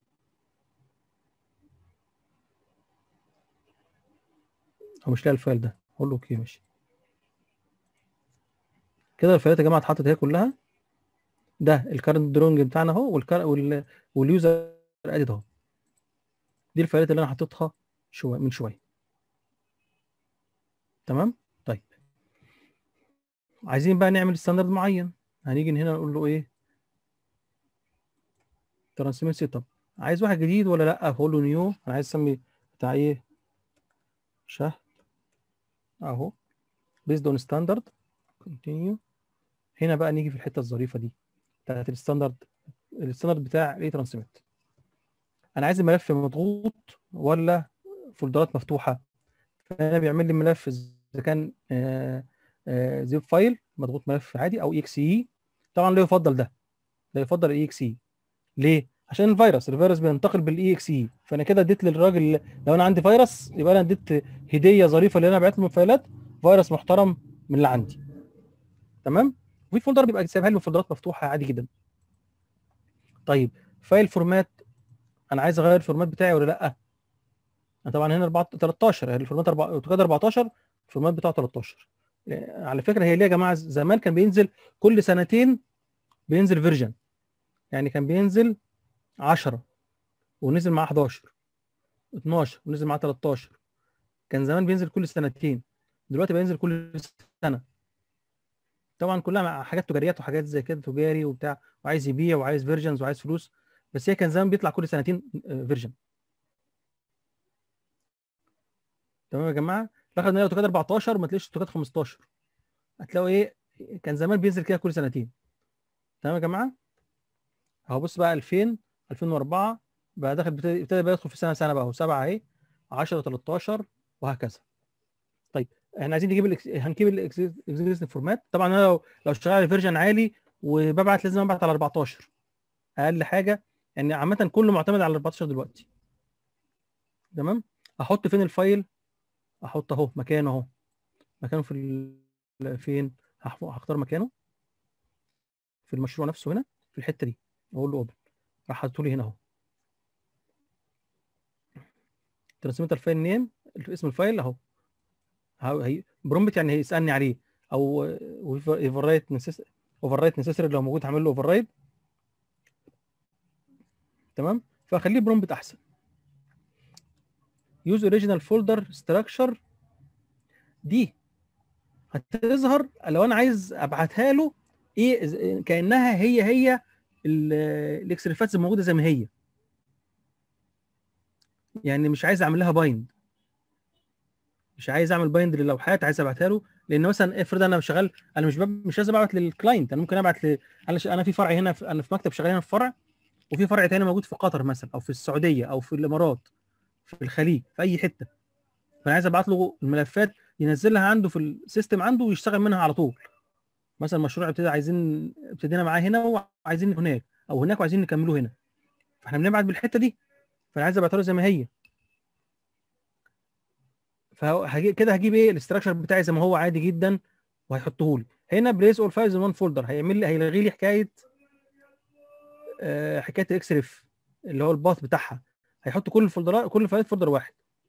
هو مش لاقي الفايل ده، اقول له اوكي ماشي. كده الفايلات يا جماعه اتحطت هي كلها. ده الكارنت درونج بتاعنا اهو، واليوزر اديت اهو. دي الفايلات اللي انا حطيتها من شويه. تمام. طيب عايزين بقى نعمل ستاندرد معين، هنيجي هنا نقول له ايه؟ ترانسميت سيت اب. عايز واحد جديد ولا لا؟ هقول له نيو، انا عايز اسمي بتاع ايه؟ شهد اهو، بيزد اون ستاندرد كونتينيو. هنا بقى نيجي في الحته الظريفه دي بتاعت الستاندرد بتاع الايه ترانسميت. انا عايز الملف مضغوط ولا فولدرات مفتوحه؟ فانا بيعمل لي ملف اذا كان زيب فايل مضغوط، ملف عادي، او اكس اي. طبعا لا يفضل ده، لا يفضل الاي اكس اي. ليه؟ عشان الفيروس بينتقل بالاي اكس اي، فانا كده اديت للراجل، لو انا عندي فيروس يبقى انا اديت هديه ظريفه اللي انا بعت له من الفايلات، فيروس محترم من اللي عندي. تمام. وفي فولدر بيبقى سايبها لي فولدرات مفتوحه عادي جدا. طيب فايل فورمات، انا عايز اغير الفورمات بتاعي ولا لا؟ انا طبعا هنا 13 الفورمات اوتوكاد 14، الفورمات بتاعه 13. على فكره هي ليه يا جماعه؟ زمان كان بينزل كل سنتين، بينزل فيرجن، يعني كان بينزل 10 ونزل معاه 11، 12 ونزل معاه 13. كان زمان بينزل كل سنتين، دلوقتي بينزل كل سنه. طبعا كلها مع حاجات تجاريات وحاجات زي كده، تجاري وبتاع، وعايز يبيع وعايز فيرجنز وعايز فلوس. بس هي كان زمان بيطلع كل سنتين فيرجن. تمام يا جماعه. لاحظ ان الاوتوكاد 14 ما تلاقيش اوتوكاد 15، هتلاقوا ايه؟ كان زمان بينزل كده كل سنتين. تمام يا جماعه. اهو بص بقى 2000، 2004 بقى داخل، ابتدى بقى يدخل في سنه سنه بقى، اهو 7 اهي، 10، 13 وهكذا. طيب احنا عايزين نجيب هنجيب الاكزيستنج فورمات. طبعا انا لو شغال على فيرجن عالي وببعت، لازم ابعت على 14 اقل حاجه، يعني عامه كله معتمد على 14 دلوقتي. تمام. احط فين الفايل؟ احط اهو مكانه، اهو مكانه في فين؟ هختار مكانه في المشروع نفسه هنا في الحته دي، اقول له اوبن. راح حاطه لي هنا اهو. ترانسميتر فايل نيم، اسم الفايل اهو. برومبت يعني هيسالني عليه، او اوفر رايت نسيسري لو موجود هعمل له اوفر رايت. تمام، فخليه برومبت احسن. يوز اوريجينال فولدر ستراكشر دي هتظهر لو انا عايز ابعتها له ايه، كانها هي الاكسرفاتس الموجوده زي ما هي، يعني مش عايز اعمل لها بايند، مش عايز اعمل بايند للوحات، عايز ابعتها له. لان مثلا افرض انا شغال، انا مش لازم ابعت للكلاينت، انا ممكن ابعت انا في فرع هنا، انا في مكتب شغال هنا في فرع، وفي فرع تاني موجود في قطر مثلا، او في السعوديه، او في الامارات، في الخليج، في اي حته. فانا عايز ابعت له الملفات ينزلها عنده في السيستم عنده ويشتغل منها على طول. مثلا مشروع ابتدينا معاه هنا وعايزين هناك، او هناك وعايزين نكمله هنا، فاحنا بنبعت بالحته دي، فانا عايز ابعتها له زي ما هي. كده هجيب ايه الاستراكشر بتاعي زي ما هو عادي جدا، وهيحطه لي هنا بليس اول فايلز ان وان فولدر. هيلغي لي حكايه الاكس ريف اللي هو الباث بتاعها، هيحط كل الفولدرات، كل الفايلات في فولدر واحد.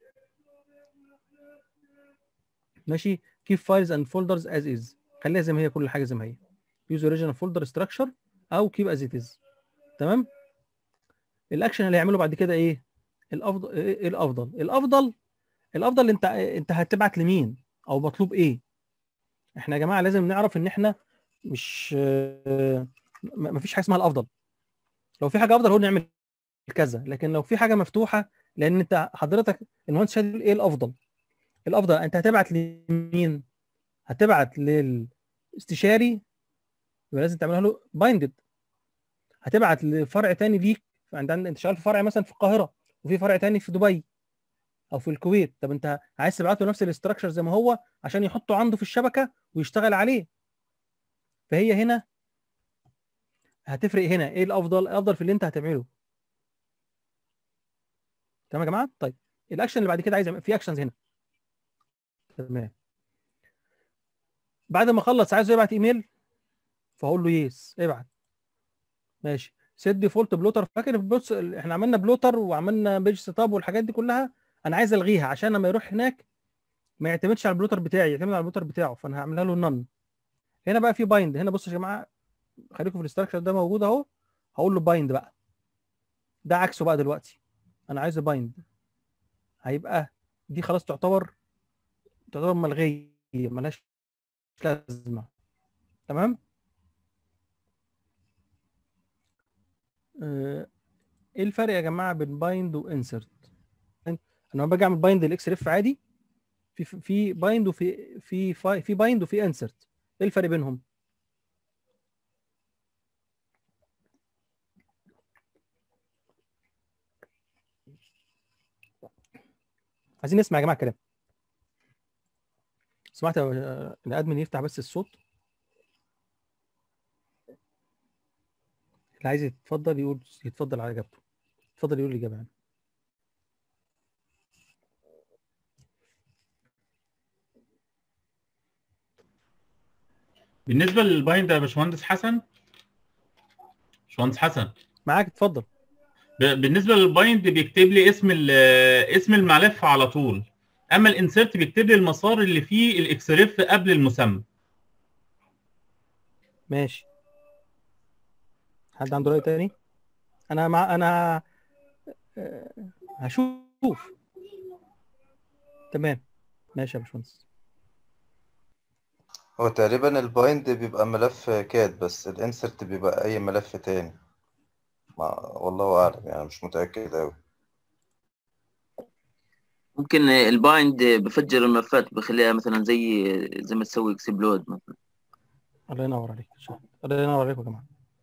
ماشي. كيب فايلز اند فولدرز از از، خليها زي ما هي، كل حاجه زي ما هي. يوز اوريجينال فولدر ستراكشر او كيب از ات از. تمام. الاكشن اللي هيعمله بعد كده ايه؟ الافضل ايه؟ الافضل انت هتبعت لمين، او مطلوب ايه. احنا يا جماعه لازم نعرف ان احنا مش مفيش حاجه اسمها الافضل. لو في حاجه افضل هو نعمل كذا، لكن لو في حاجه مفتوحه، لان انت حضرتك المهندس شادي ايه الافضل؟ الافضل انت هتبعت لمين؟ هتبعت للاستشاري، يبقى لازم تعملها له بايندد. هتبعت لفرع تاني ليك، انت شغال في فرع مثلا في القاهره، وفي فرع تاني في دبي او في الكويت. طب انت عايز تبعت له نفس الاستراكشر زي ما هو عشان يحطه عنده في الشبكه ويشتغل عليه. فهي هنا هتفرق، هنا ايه الافضل في اللي انت هتعمله. تمام يا جماعه. طيب الاكشن اللي بعد كده عايز في اكشنز هنا. تمام. بعد ما اخلص عايزه يبعت ايميل، فهقول له يس ابعت. ماشي. سيت ديفولت بلوتر. فاكر بص احنا عملنا بلوتر وعملنا بيج سيت اب والحاجات دي كلها، انا عايز الغيها عشان لما يروح هناك ما يعتمدش على البلوتر بتاعي، يعتمد على البلوتر بتاعه، فانا هعملها له نن. هنا بقى في بايند. هنا بصوا يا جماعه، خليكم في الاستراكشر ده موجود اهو، هقول له بايند بقى. ده عكسه بقى دلوقتي، انا عايز بايند. هيبقى دي خلاص تعتبر ملغيه، ملهاش لازمه. تمام. ايه الفرق يا جماعه بين بايند وانسرت؟ انا لما باجي اعمل بايند الاكس ريف عادي، في بايند في بايند وفي انسرت. ايه الفرق بينهم؟ عايزين نسمع يا جماعه الكلام. سمعت الادمن يفتح بس الصوت. اللي عايز يتفضل يقول، يتفضل على اجابته. اتفضل يقول الاجابه يعني. بالنسبه للبايند يا باشمهندس حسن، باشمهندس حسن، معاك اتفضل. بالنسبه للبايند بيكتب لي اسم الملف على طول، اما الانسيرت بيكتب لي المسار اللي فيه الاكسريف قبل المسمى. ماشي. حد عنده راي تاني؟ انا هشوف. تمام. ماشي يا باشمهندس. هو تقريبا البايند بيبقى ملف كاد، بس الانسرت بيبقى اي ملف تاني. والله اعلم يعني، مش متأكد اوي. ممكن البايند بفجر الملفات، بخليها مثلا زي ما تسوي اكسبلود مثلا. الله ينور عليك. الله ينور عليكم يا جماعه.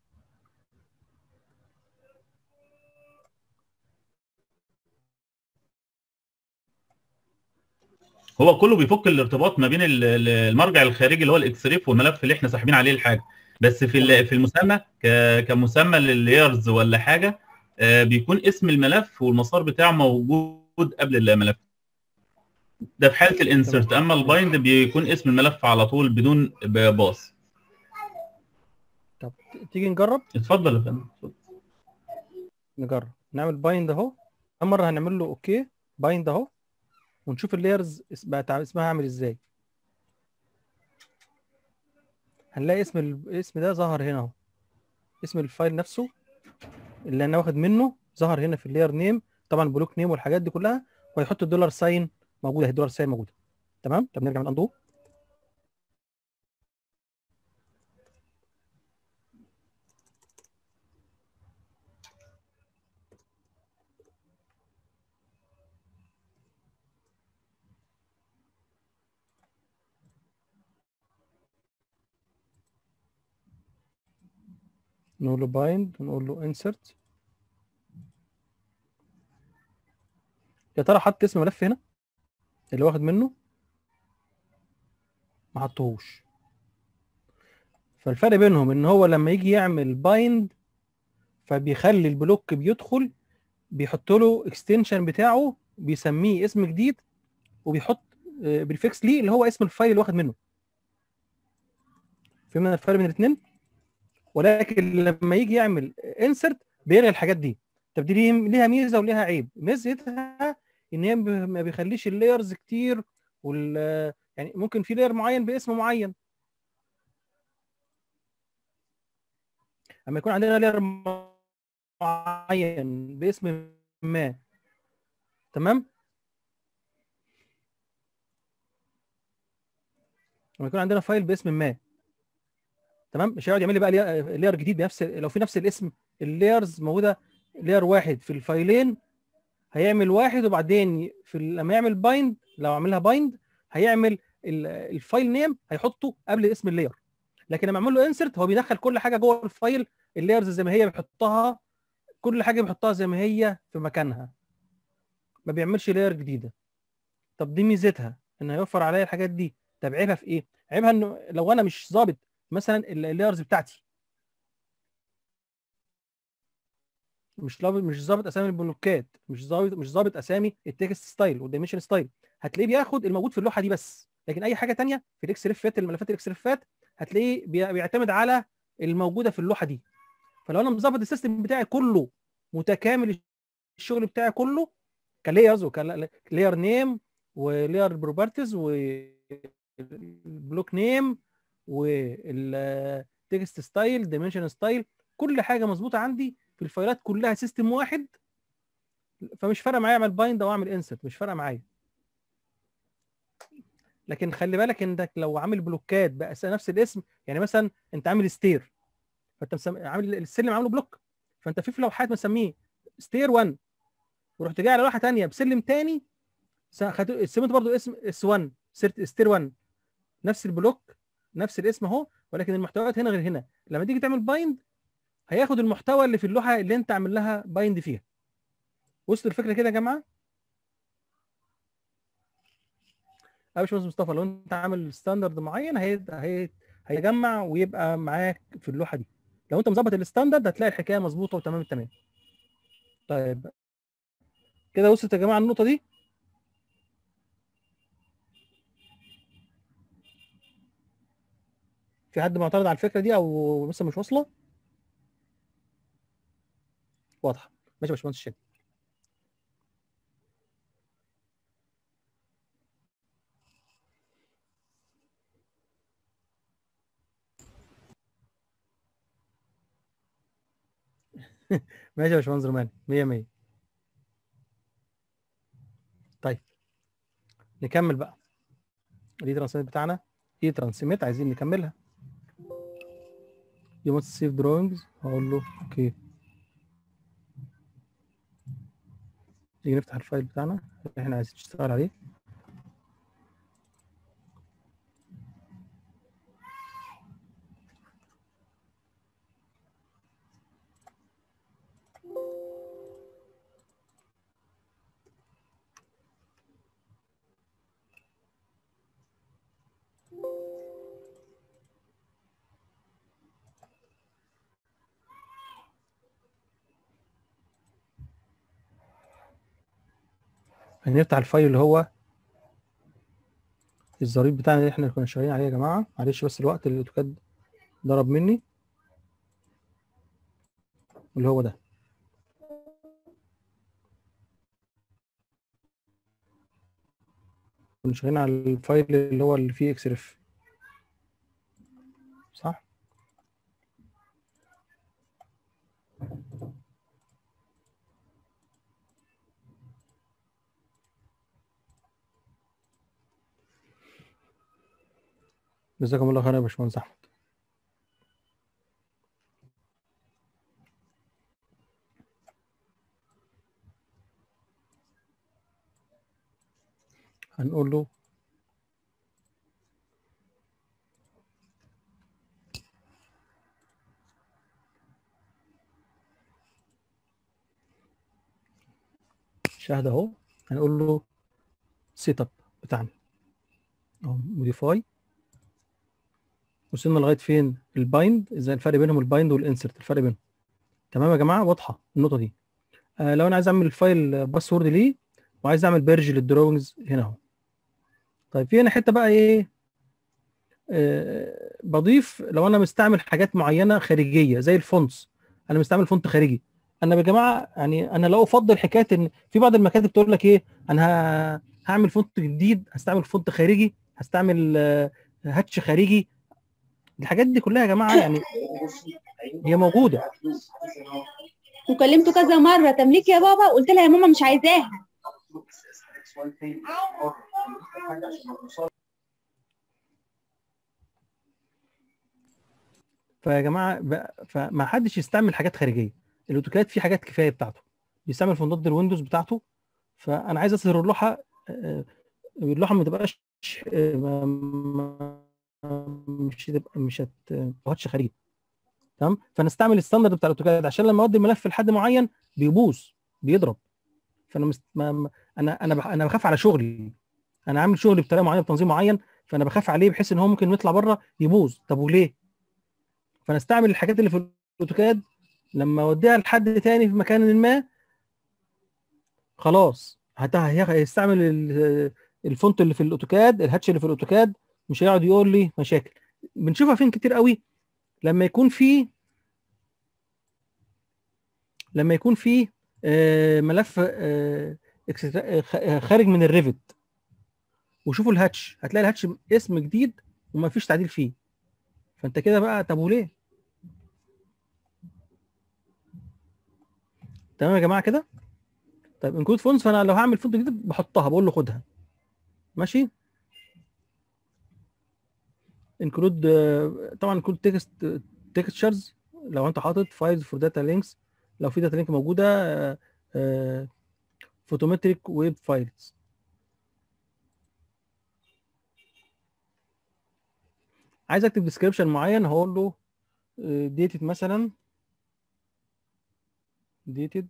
هو كله بيفك الارتباط ما بين المرجع الخارجي اللي هو الاكسريف والملف اللي احنا ساحبين عليه الحاجه، بس في المسمى كمسمى لللايرز ولا حاجه، بيكون اسم الملف والمسار بتاعه موجود قبل الملف ده في حاله الانسرت. اما البايند بيكون اسم الملف على طول بدون باص. طب تيجي نجرب. اتفضل يا فندم. نجرب نعمل بايند اهو. مره هنعمل له اوكي بايند اهو، ونشوف اللايرز بقت اسمها عامل ازاي. هنلاقي الاسم ده ظهر هنا اهو، اسم الفايل نفسه اللي انا واخد منه ظهر هنا في اللاير نيم، طبعا بلوك نيم والحاجات دي كلها، وهيحط الدولار ساين موجوده اهي، الدولار ساين موجوده. تمام. طب نرجع من اندو. نقول له بايند ونقول له انسرت. يا ترى حط اسم ملف هنا اللي واخد منه؟ ما حطهوش. فالفرق بينهم ان هو لما يجي يعمل بايند فبيخلي البلوك بيدخل، بيحط له اكستنشن بتاعه بيسميه اسم جديد، وبيحط بريفكس ليه اللي هو اسم الفايل اللي واخد منه. فهمنا الفرق بين الاثنين؟ ولكن لما يجي يعمل انسرت بيلغي الحاجات دي. طب دي ليها ميزه وليها عيب. ميزتها ان هي ما بيخليش اللايرز كتير، يعني ممكن في لاير معين باسم معين. اما يكون عندنا لاير معين باسم ما، تمام، لما يكون عندنا فايل باسم ما، تمام، مش هيقعد يعمل لي بقى لاير جديد بنفس، لو في نفس الاسم اللايرز موجوده لاير واحد في الفايلين، هيعمل واحد وبعدين لما يعمل بايند، لو عملها بايند هيعمل الفايل نيم هيحطه قبل اسم اللاير. لكن لما اعمل له انسرت هو بيدخل كل حاجه جوه الفايل، اللايرز زي ما هي بيحطها، كل حاجه بيحطها زي ما هي في مكانها، ما بيعملش لاير جديده. طب دي ميزتها ان هيوفر عليا الحاجات دي. طب عيبها في ايه؟ عيبها انه لو انا مش ظابط مثلا اللايرز بتاعتي، مش ظابط اسامي البلوكات، مش ظابط اسامي التكست ستايل والدايمنشن ستايل، هتلاقيه بياخد الموجود في اللوحه دي بس. لكن اي حاجه تانية في الاكسليفات، الملفات الاكسليفات، هتلاقيه بيعتمد على الموجوده في اللوحه دي. فلو انا مظبط السيستم بتاعي كله متكامل، الشغل بتاعي كله كلايرز وكلاير نيم ولاير بروبرتيز والبلوك نيم والتكست ستايل دايمنشن ستايل، كل حاجه مظبوطه عندي في الفايلات كلها سيستم واحد، فمش فارقه معايا اعمل بايند او اعمل انسert، مش فارقه معايا. لكن خلي بالك انك لو عامل بلوكات نفس الاسم، يعني مثلا انت عامل ستير، فانت عامل السلم عامله بلوك، فانت في لوحات مسميه ستير 1، ورحت جاي على لوحه ثانيه بسلم ثاني سميت برضه اسم اس 1 ستير 1، نفس البلوك نفس الاسم اهو، ولكن المحتويات هنا غير هنا. لما تيجي تعمل بايند هياخد المحتوى اللي في اللوحه اللي انت عامل لها بايند فيها. وصل الفكره كده يا جماعه؟ يا باشمهندس مصطفى، لو انت عامل ستاندرد معين هيجمع ويبقى معاك في اللوحه دي. لو انت مظبط الستاندرد هتلاقي الحكايه مظبوطه وتمام التمام. طيب كده وصلت يا جماعه النقطه دي؟ في حد معترض على الفكره دي او لسه مش واصله؟ واضحه. ماشي يا باشمهندس شادي. ماشي يا باشمهندس روماني، 100 100. طيب نكمل بقى دي ترانسميت بتاعنا. ايه ترانسميت عايزين نكملها. يو ماست سيف دروينجز، هقول له اوكي. نيجي نفتح الفايل بتاعنا اللي احنا عايزين نشتغل عليه. هنفتح الفايل اللي هو الظريف بتاعنا اللي احنا كنا شغالين عليه يا جماعه. معلش بس الوقت اللي الاوتوكاد ضرب مني، اللي هو ده. كنا شغالين على الفايل اللي هو اللي فيه اكس ريف، صح؟ جزاكم الله خير يا باشمهندس احمد. هنقول له شاهد اهو، هنقول له سيت اب بتاعنا اهو، موديفاي. وصلنا لغايه فين؟ البايند، ازاي الفرق بينهم، البايند والانسرت الفرق بينهم. تمام يا جماعه، واضحه النقطه دي. لو انا عايز اعمل فايل باسورد ليه وعايز اعمل بيرج للدروينجز هنا اهو. طيب في هنا حته بقى ايه، بضيف لو انا مستعمل حاجات معينه خارجيه زي الفونتس، انا مستعمل فونت خارجي. انا يا جماعه يعني انا لا افضل حكايه ان في بعض المكاتب تقول لك ايه، انا هعمل فونت جديد، هستعمل فونت خارجي، هستعمل هاتش خارجي. الحاجات دي كلها يا جماعه يعني هي موجوده. وكلمته كذا مره تمليك يا بابا، قلت لها يا ماما مش عايزاها. فيا جماعه فما حدش يستعمل حاجات خارجيه. الاوتوكاد فيه حاجات كفايه بتاعته، بيستعمل فونتات الويندوز بتاعته. فانا عايز اظهر اللوحه، اللوحه ما تبقاش مش تبقى مش هتبقاش خارجي. تمام، فنستعمل الستاندرد بتاع الاوتوكاد عشان لما اودي الملف لحد معين بيبوظ بيضرب. فانا انا بخاف على شغلي، انا عامل شغلي بطريقه معينه بتنظيم معين، فانا بخاف عليه بحيث ان هو ممكن يطلع بره يبوظ. طب وليه؟ فنستعمل الحاجات اللي في الاوتوكاد لما اوديها لحد تاني في مكان ما خلاص هيستعمل الفونت اللي في الاوتوكاد، الهاتش اللي في الاوتوكاد، مش هيقعد يقول لي مشاكل. بنشوفها فين كتير قوي، لما يكون في ملف خارج من الريفت، وشوفوا الهاتش، هتلاقي الهاتش اسم جديد وما فيش تعديل فيه. فانت كده بقى طب وليه؟ تمام يا جماعه كده. طيب انكلود فونتس، فانا لو هعمل فونت جديد بحطها، بقول له خدها ماشي. انكلود طبعا انكلود تكستشرز، لو انت حاطط فايلز فور داتا لينكس، لو في داتا لينك موجوده، فوتومتريك ويب فايلز. عايز اكتب ديسكريبشن معين، هقول له ديتد مثلا، ديتد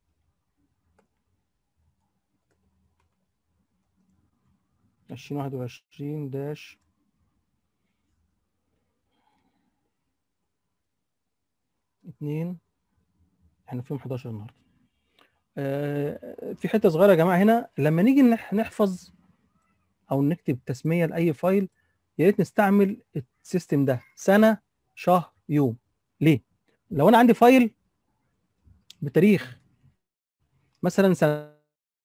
عشرين واحد وعشرين داش اتنين، احنا فيهم 11 النهارده. في حته صغيره يا جماعه هنا، لما نيجي نحفظ او نكتب تسميه لاي فايل، يا ريت نستعمل السيستم ده سنه شهر يوم. ليه؟ لو انا عندي فايل بتاريخ مثلا سنه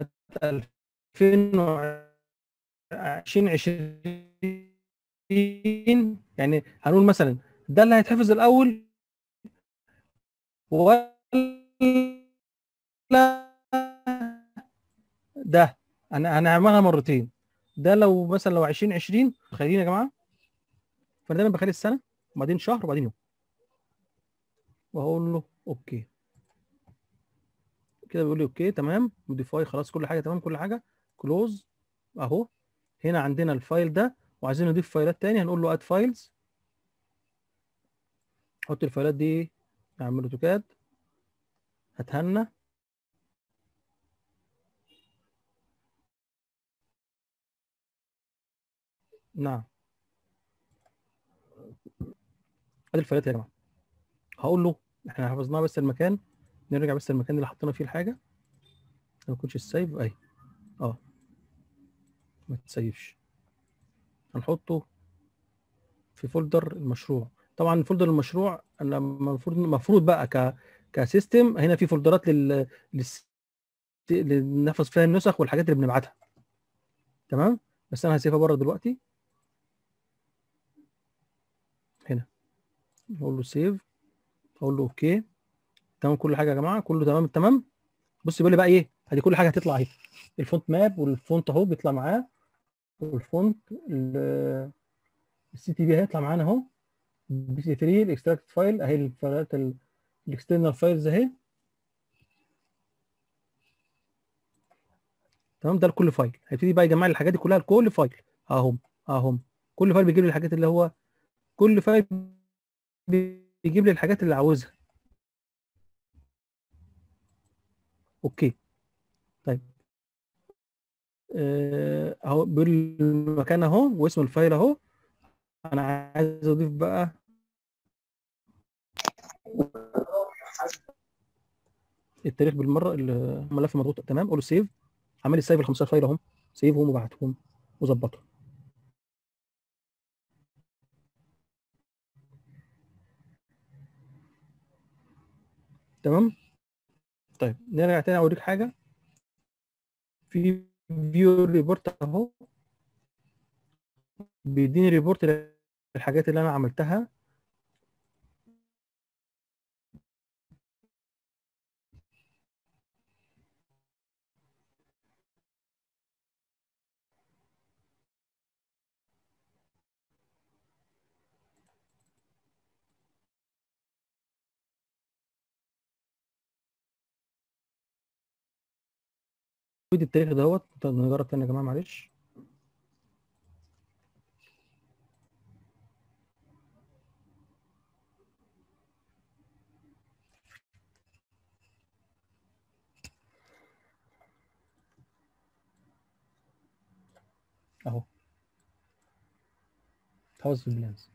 2020 يعني، هنقول مثلا ده اللي هيتحفظ الاول ولا ده؟ انا هنعملها مرتين. ده لو مثلا لو 2020 خلينا يا جماعه، فانا دايما بخلي السنه وبعدين شهر وبعدين يوم، واقول له اوكي. كده بيقول لي اوكي تمام، موديفاي خلاص كل حاجه تمام، كل حاجه كلوز اهو. هنا عندنا الفايل ده وعايزين نضيف فايلات تاني، هنقول له اد فايلز، حط الفايلات دي، نعمل اوتوكاد، هتهنى نعم. ادي الفايلات يا جماعه، هقول له احنا حفظناها بس المكان، نرجع بس المكان اللي حطينا فيه الحاجه، ما يكونش السيف اهي ما تسيفش، هنحطه في فولدر المشروع. طبعا فولدر المشروع انا المفروض بقى كسيستم هنا في فولدرات اللي نحفظ فيها النسخ والحاجات اللي بنبعتها. تمام، بس انا هسيبها بره دلوقتي. هنا اقول له سيف، اقول له اوكي. تمام كل حاجه يا جماعه، كله تمام التمام. بص بيقول لي بقى ايه، ادي كل حاجه هتطلع اهي. الفونت ماب والفونت اهو بيطلع معاه، والفونت السي تي بي هيطلع معانا اهو. بي سي 3 الاكستراكت فايل اهي، الفايلات الاكسترنال فايلز اهي. تمام، ده لكل فايل هيبتدي بقى يجمع لي الحاجات دي كلها لكل فايل اهم اهم. كل فايل بيجيب لي الحاجات اللي هو، كل فايل بيجيب لي الحاجات اللي عاوزها. اوكي طيب اهو بالمكان اهو واسم الفايل اهو. انا عايز اضيف بقى التاريخ بالمره، الملف مضغوط تمام. اقول له سيف، عمل لي سيف ال 15 فايل اهم، سيفهم وبعتهم وظبطهم. تمام. طيب نرجع تاني اوريك حاجه في فيو ريبورت اهو، بيديني ريبورت للحاجات اللي انا عملتها. ودي التاريخ دوت. طب نجرب تاني يا جماعه معلش. اهو هاوس بلانز.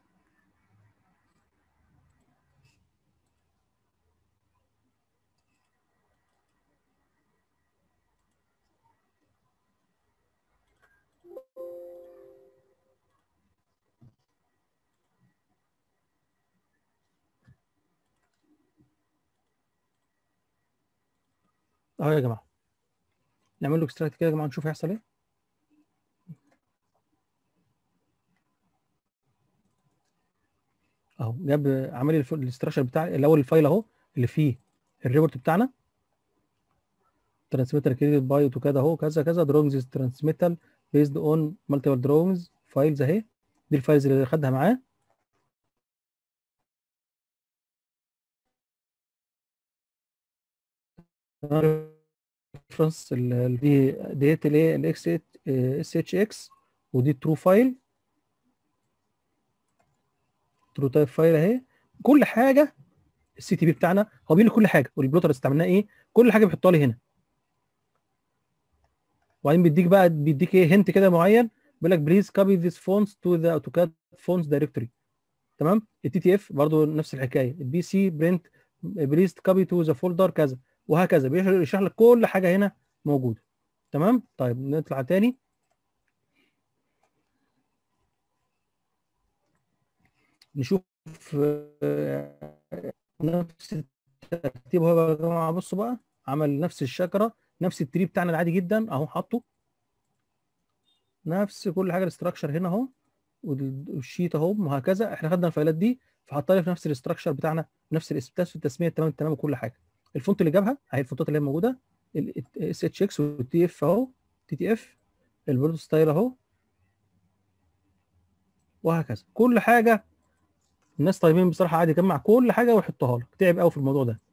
اهو يا جماعه، نعمل له اكستراكت كده يا جماعه نشوف هيحصل ايه. اهو جاب، عمل لي الاستراكشر بتاع الاول الفايل اهو اللي فيه الريبورت بتاعنا. ترانسميتر كريدت باي اوتوكاد اهو كذا كذا، دروينجز ترانسميتال بيزد اون مالتيبل دروينجز فايلز اهي. دي الفايلز اللي خدها معاه. ريفرنس دي ديت الايه الاكس اس اتش اكس، ودي ترو فايل، ترو تايب فايل اهي. كل حاجه السي تي بي بتاعنا هو بيقول لي كل حاجه، والبلوتر استعملناه ايه، كل حاجه بيحطها لي هنا. وبعدين بيديك ايه هنت كده معين، بيقول لك بليز كوبي ذيس فونتس تو ذا اوتوكاد فونتس دايركتوري. تمام. التي تي اف برضه نفس الحكايه، البي سي برنت بليز كوبي تو ذا فولدر كذا، وهكذا بيشرح لك كل حاجه هنا موجوده. تمام. طيب نطلع تاني نشوف نفس الترتيب اهو يا جماعه. بصوا بقى، عمل نفس الشجره، نفس التري بتاعنا العادي جدا اهو، حاطه نفس كل حاجه. الاستراكشر هنا اهو، والشيت اهو، وهكذا. احنا خدنا الفايلات دي فحطها لي في نفس الاستراكشر بتاعنا، نفس التسميه تمام تمام وكل حاجه. الفونت اللي جابها اهي، الفونتات اللي هي موجوده، الاس اتش اكس والتي اف اهو، تي تي اف، البورد ستايل اهو، وهكذا كل حاجه. الناس طيبين بصراحه، عادي يجمع كل حاجه ويحطها لك. تعب قوي في الموضوع ده.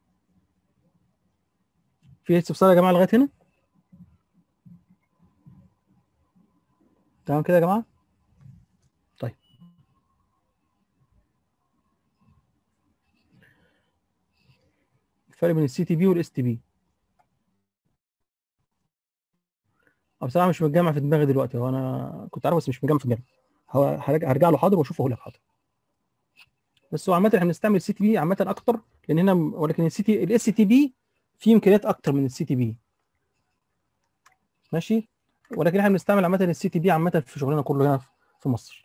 في استفسار يا جماعه لغايه هنا؟ تمام كده يا جماعه. طيب الفرق بين السي تي بي والاس تي بي بصراحه مش متجمع في دماغي دلوقتي. هو انا كنت عارف بس مش متجمع في دماغي. هرجع له حاضر واشوفه لك حاضر. بس هو عامه احنا بنستعمل السي تي بي عامه اكتر، لان هنا ولكن الاس تي بي فيه امكانيات اكتر من السي تي بي. ماشي. ولكن احنا بنستعمل عامه السي تي بي عامه في شغلنا كله هنا في مصر.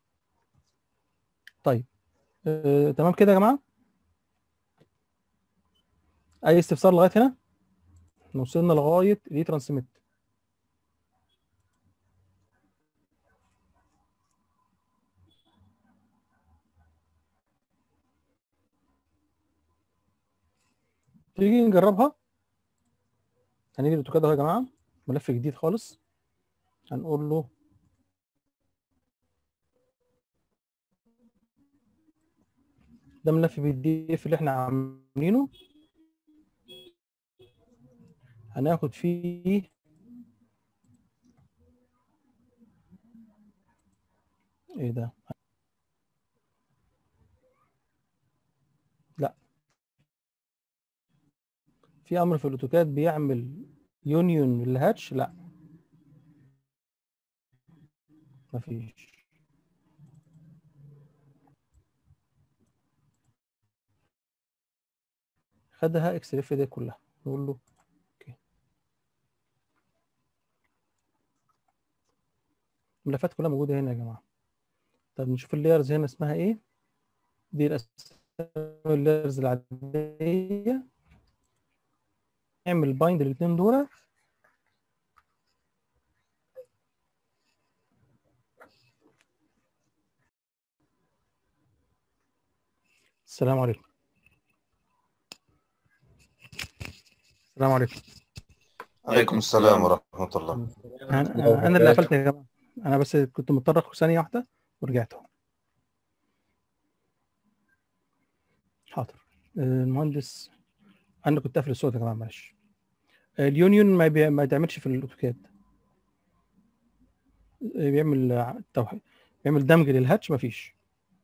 طيب تمام كده يا جماعه. اي استفسار لغايه هنا؟ وصلنا لغايه ريترانسميت. تيجي نجربها. هنيجي الاوتوكاد اهو يا جماعه، ملف جديد خالص، هنقول له ده ملف PDF اللي احنا عاملينه، هناخد فيه ايه ده؟ لا، في امر في الاوتوكاد بيعمل يونيون للهاتش، لا مفيش. خدها XRF دي كلها، نقول له اوكي. الملفات كلها موجوده هنا يا جماعه. طب نشوف اللايرز هنا اسمها ايه. دي اللايرز العاديه، نعمل بايند الاثنين دول. السلام عليكم. السلام عليكم. عليكم السلام ورحمة الله. انا اللي قفلت يا جماعه، انا بس كنت مضطر اخد ثانيه واحده ورجعت اهو. حاضر. المهندس انا كنت قافل الصوت يا جماعه، معلش. اليونيون ما يتعملش في الاوتوكاد، بيعمل توحيد، بيعمل دمج للهاتش، مفيش.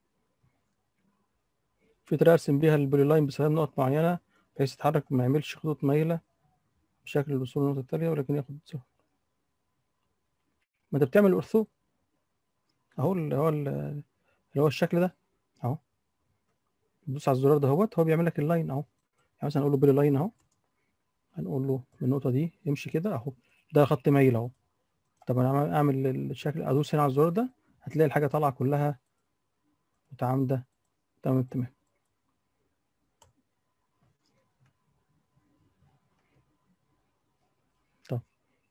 في طريقه ارسم بيها البولي لاين باستخدام نقط معينه بحيث يتحرك ما يعملش خطوط مايله بشكل الوصول للنقطه التاليه، ولكن ياخد سهل. ما انت بتعمل اورثو اهو، اللي هو الشكل ده اهو، تدوس على الزرار ده اهوت، هو بيعمل لك اللاين اهو. يعني مثلا نقول له بولي لاين اهو، هنقول له النقطه دي يمشي كده اهو، ده خط مايل اهو. طب انا اعمل الشكل، ادوس هنا على الزرار ده، هتلاقي الحاجه طالعه كلها متعامده. تمام تمام. طب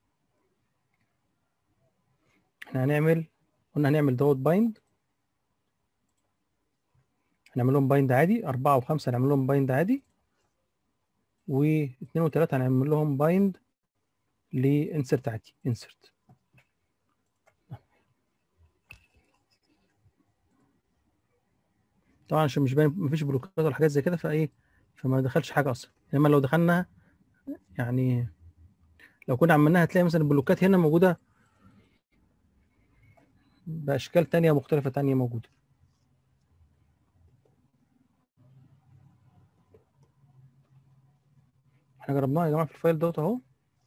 احنا قلنا هنعمل دوت بايند، هنعمل لهم بايند عادي، 4 و5 هنعمل لهم بايند عادي، و2 و3 هنعمل لهم بايند لانسرت عادي، انسرت. طبعا عشان مش باين، مفيش بلوكات ولا حاجات زي كده، فما دخلش حاجه اصلا. انما لو دخلنا يعني، لو كنا عملناها هتلاقي مثلا البلوكات هنا موجوده باشكال تانية مختلفه تانية موجوده. احنا جربناها يا جماعه في الفايل دوت اهو،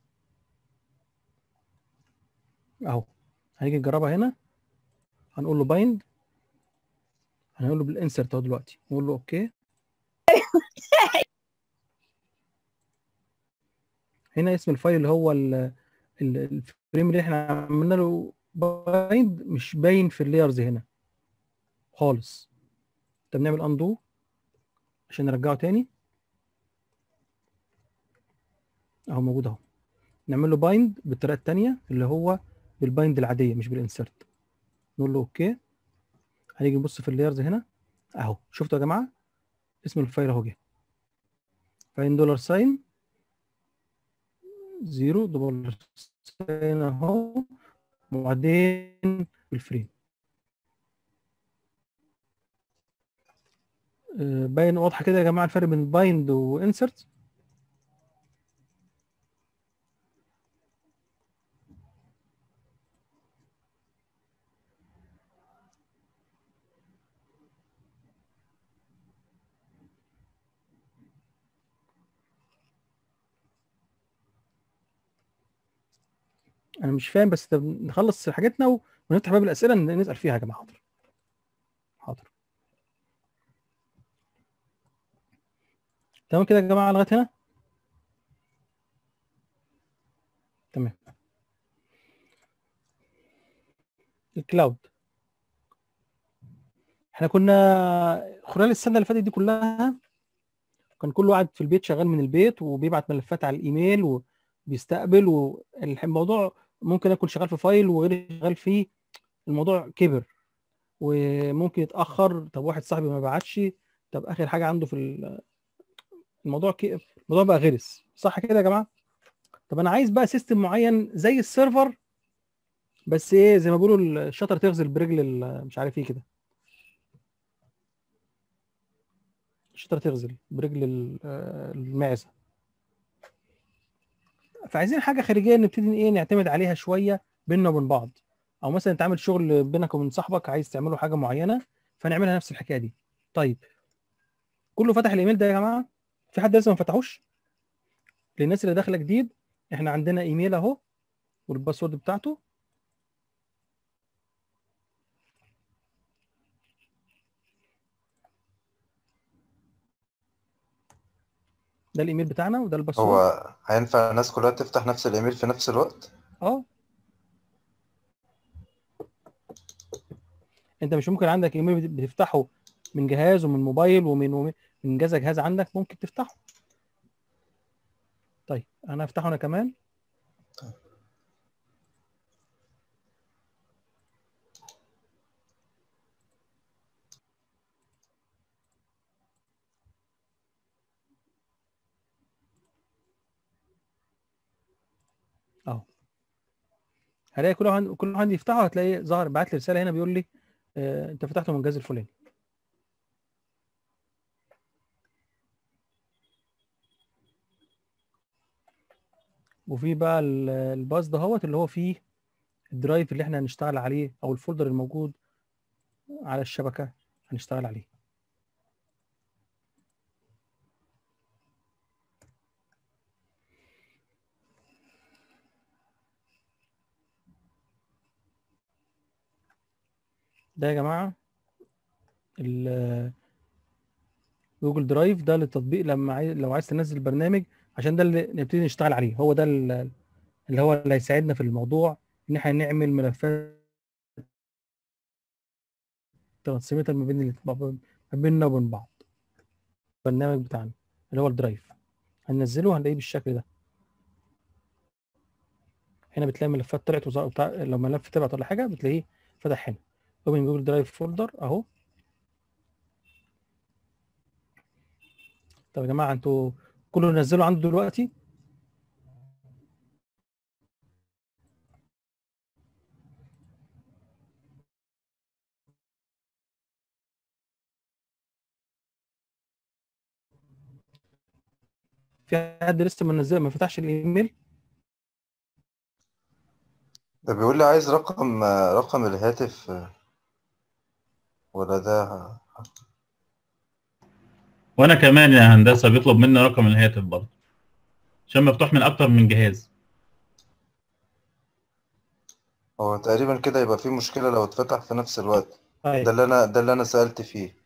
هنيجي نجربها هنا، هنقول له بايند، هنقول له بالانسرت اهو دلوقتي، نقول له اوكي. هنا اسم الفايل اللي هو الفريم اللي احنا عملنا له بايند مش باين في اللايرز هنا خالص. طب نعمل اندو عشان نرجعه تاني اهو، موجود اهو. نعمل له بايند بالطريقه الثانيه اللي هو بالبايند العاديه مش بالانسرت، نقول له اوكي. هنيجي نبص في اللايرز هنا اهو، شفتوا يا جماعه اسم الفايل اهو جه، فاين دولار ساين 0 دولار ساين اهو، وبعدين الفريم. باين واضحه كده يا جماعه الفرق بين بايند وانسرت. انا مش فاهم، بس طب نخلص حاجتنا ونفتح باب الاسئله نسال فيها يا جماعه. حاضر حاضر. تمام كده يا جماعه لغايه هنا. تمام. الكلاود، احنا كنا خلال السنه اللي فاتت دي كلها كان كل واحد في البيت شغال من البيت وبيبعت ملفات على الايميل وبيستقبل، والموضوع ممكن اكون شغال في فايل وغيري شغال فيه، الموضوع كبر وممكن يتاخر. طب واحد صاحبي ما بعتش، طب اخر حاجه عنده في الموضوع بقى غلس، صح كده يا جماعه؟ طب انا عايز بقى سيستم معين زي السيرفر، بس ايه زي ما بيقولوا الشطر تغزل برجل مش عارف ايه كده، الشطر تغزل برجل المعزه. فعايزين حاجه خارجيه نبتدي ايه نعتمد عليها شويه بيننا وبين بعض، او مثلا تعمل شغل بينك وبين صاحبك عايز تعمله حاجه معينه فنعملها نفس الحكايه دي. طيب كله فتح الايميل ده يا جماعه؟ في حد لسه ما فتحوش؟ للناس اللي داخله جديد، احنا عندنا ايميل اهو والباسورد بتاعته. ده الايميل بتاعنا وده الباسورد. هو هينفع الناس كلها تفتح نفس الايميل في نفس الوقت؟ اه انت مش ممكن عندك ايميل بتفتحه من جهاز ومن موبايل من كذا جهاز عندك ممكن تفتحه. طيب انا هفتحه انا كمان. اهو هلاقي كل واحد يفتحه، هتلاقي ظهر بعت لي رساله هنا بيقول لي انت فتحته من الجهاز الفلاني. وفي بقى الباص ده هوت اللي هو فيه الدرايف اللي احنا هنشتغل عليه او الفولدر الموجود على الشبكه هنشتغل عليه. ده يا جماعه جوجل درايف، ده للتطبيق لو عايز تنزل برنامج، عشان ده اللي نبتدي نشتغل عليه. هو ده اللي هو اللي هيساعدنا في الموضوع ان احنا نعمل ملفات ترانسميتر ما بيننا وبين بعض. البرنامج بتاعنا اللي هو الدرايف هننزله هنلاقيه بالشكل ده. هنا بتلاقي ملفات طلعت لو ملف طلعت ولا حاجه بتلاقيه فتح هنا اوبن جوجل درايف فولدر اهو. طب يا جماعه انتوا كله نزلوا عنده دلوقتي؟ في حد لسه ما فتحش الايميل؟ ده بيقول لي عايز رقم الهاتف، ولا ده؟ وانا كمان يا هندسه بيطلب مني رقم الهاتف برضه عشان مفتوح من اكتر من جهاز. هو تقريبا كده يبقى في مشكلة لو اتفتح في نفس الوقت. طيب ده اللي انا سألت فيه،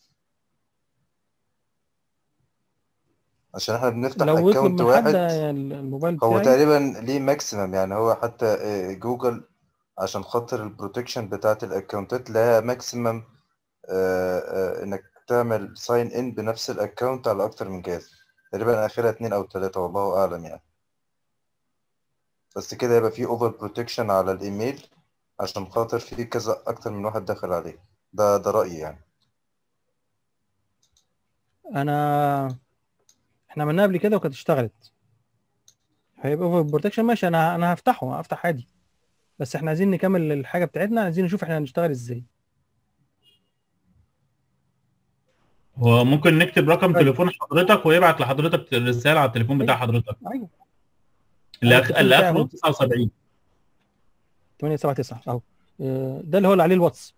عشان احنا بنفتح لو يطلب اكونت من حد واحد. الموبايل هو بتاعي. تقريبا ليه ماكسيمم، يعني هو حتى جوجل عشان خاطر البروتكشن بتاعت الاكونتات لها ماكسيمم انك تعمل ساين ان بنفس الاكونت على اكتر من جهاز، تقريبا اخرها 2 او 3 والله اعلم يعني. بس كده يبقى في اوفر بروتكشن على الايميل عشان خاطر في كذا اكتر من واحد داخل عليه. ده رأيي يعني. احنا عملناها قبل كده وكانت اشتغلت. هيبقى اوفر بروتكشن ماشي، انا هفتح عادي، بس احنا عايزين نكمل الحاجه بتاعتنا، عايزين نشوف احنا هنشتغل ازاي. هو ممكن نكتب رقم طيب تليفون حضرتك ويبعت لحضرتك الرساله على التليفون بتاع ايوه حضرتك ايوه انا التليفون اللي بتاعي اخره اهو 79. 879 اهو. ده اللي هو اللي عليه الواتس.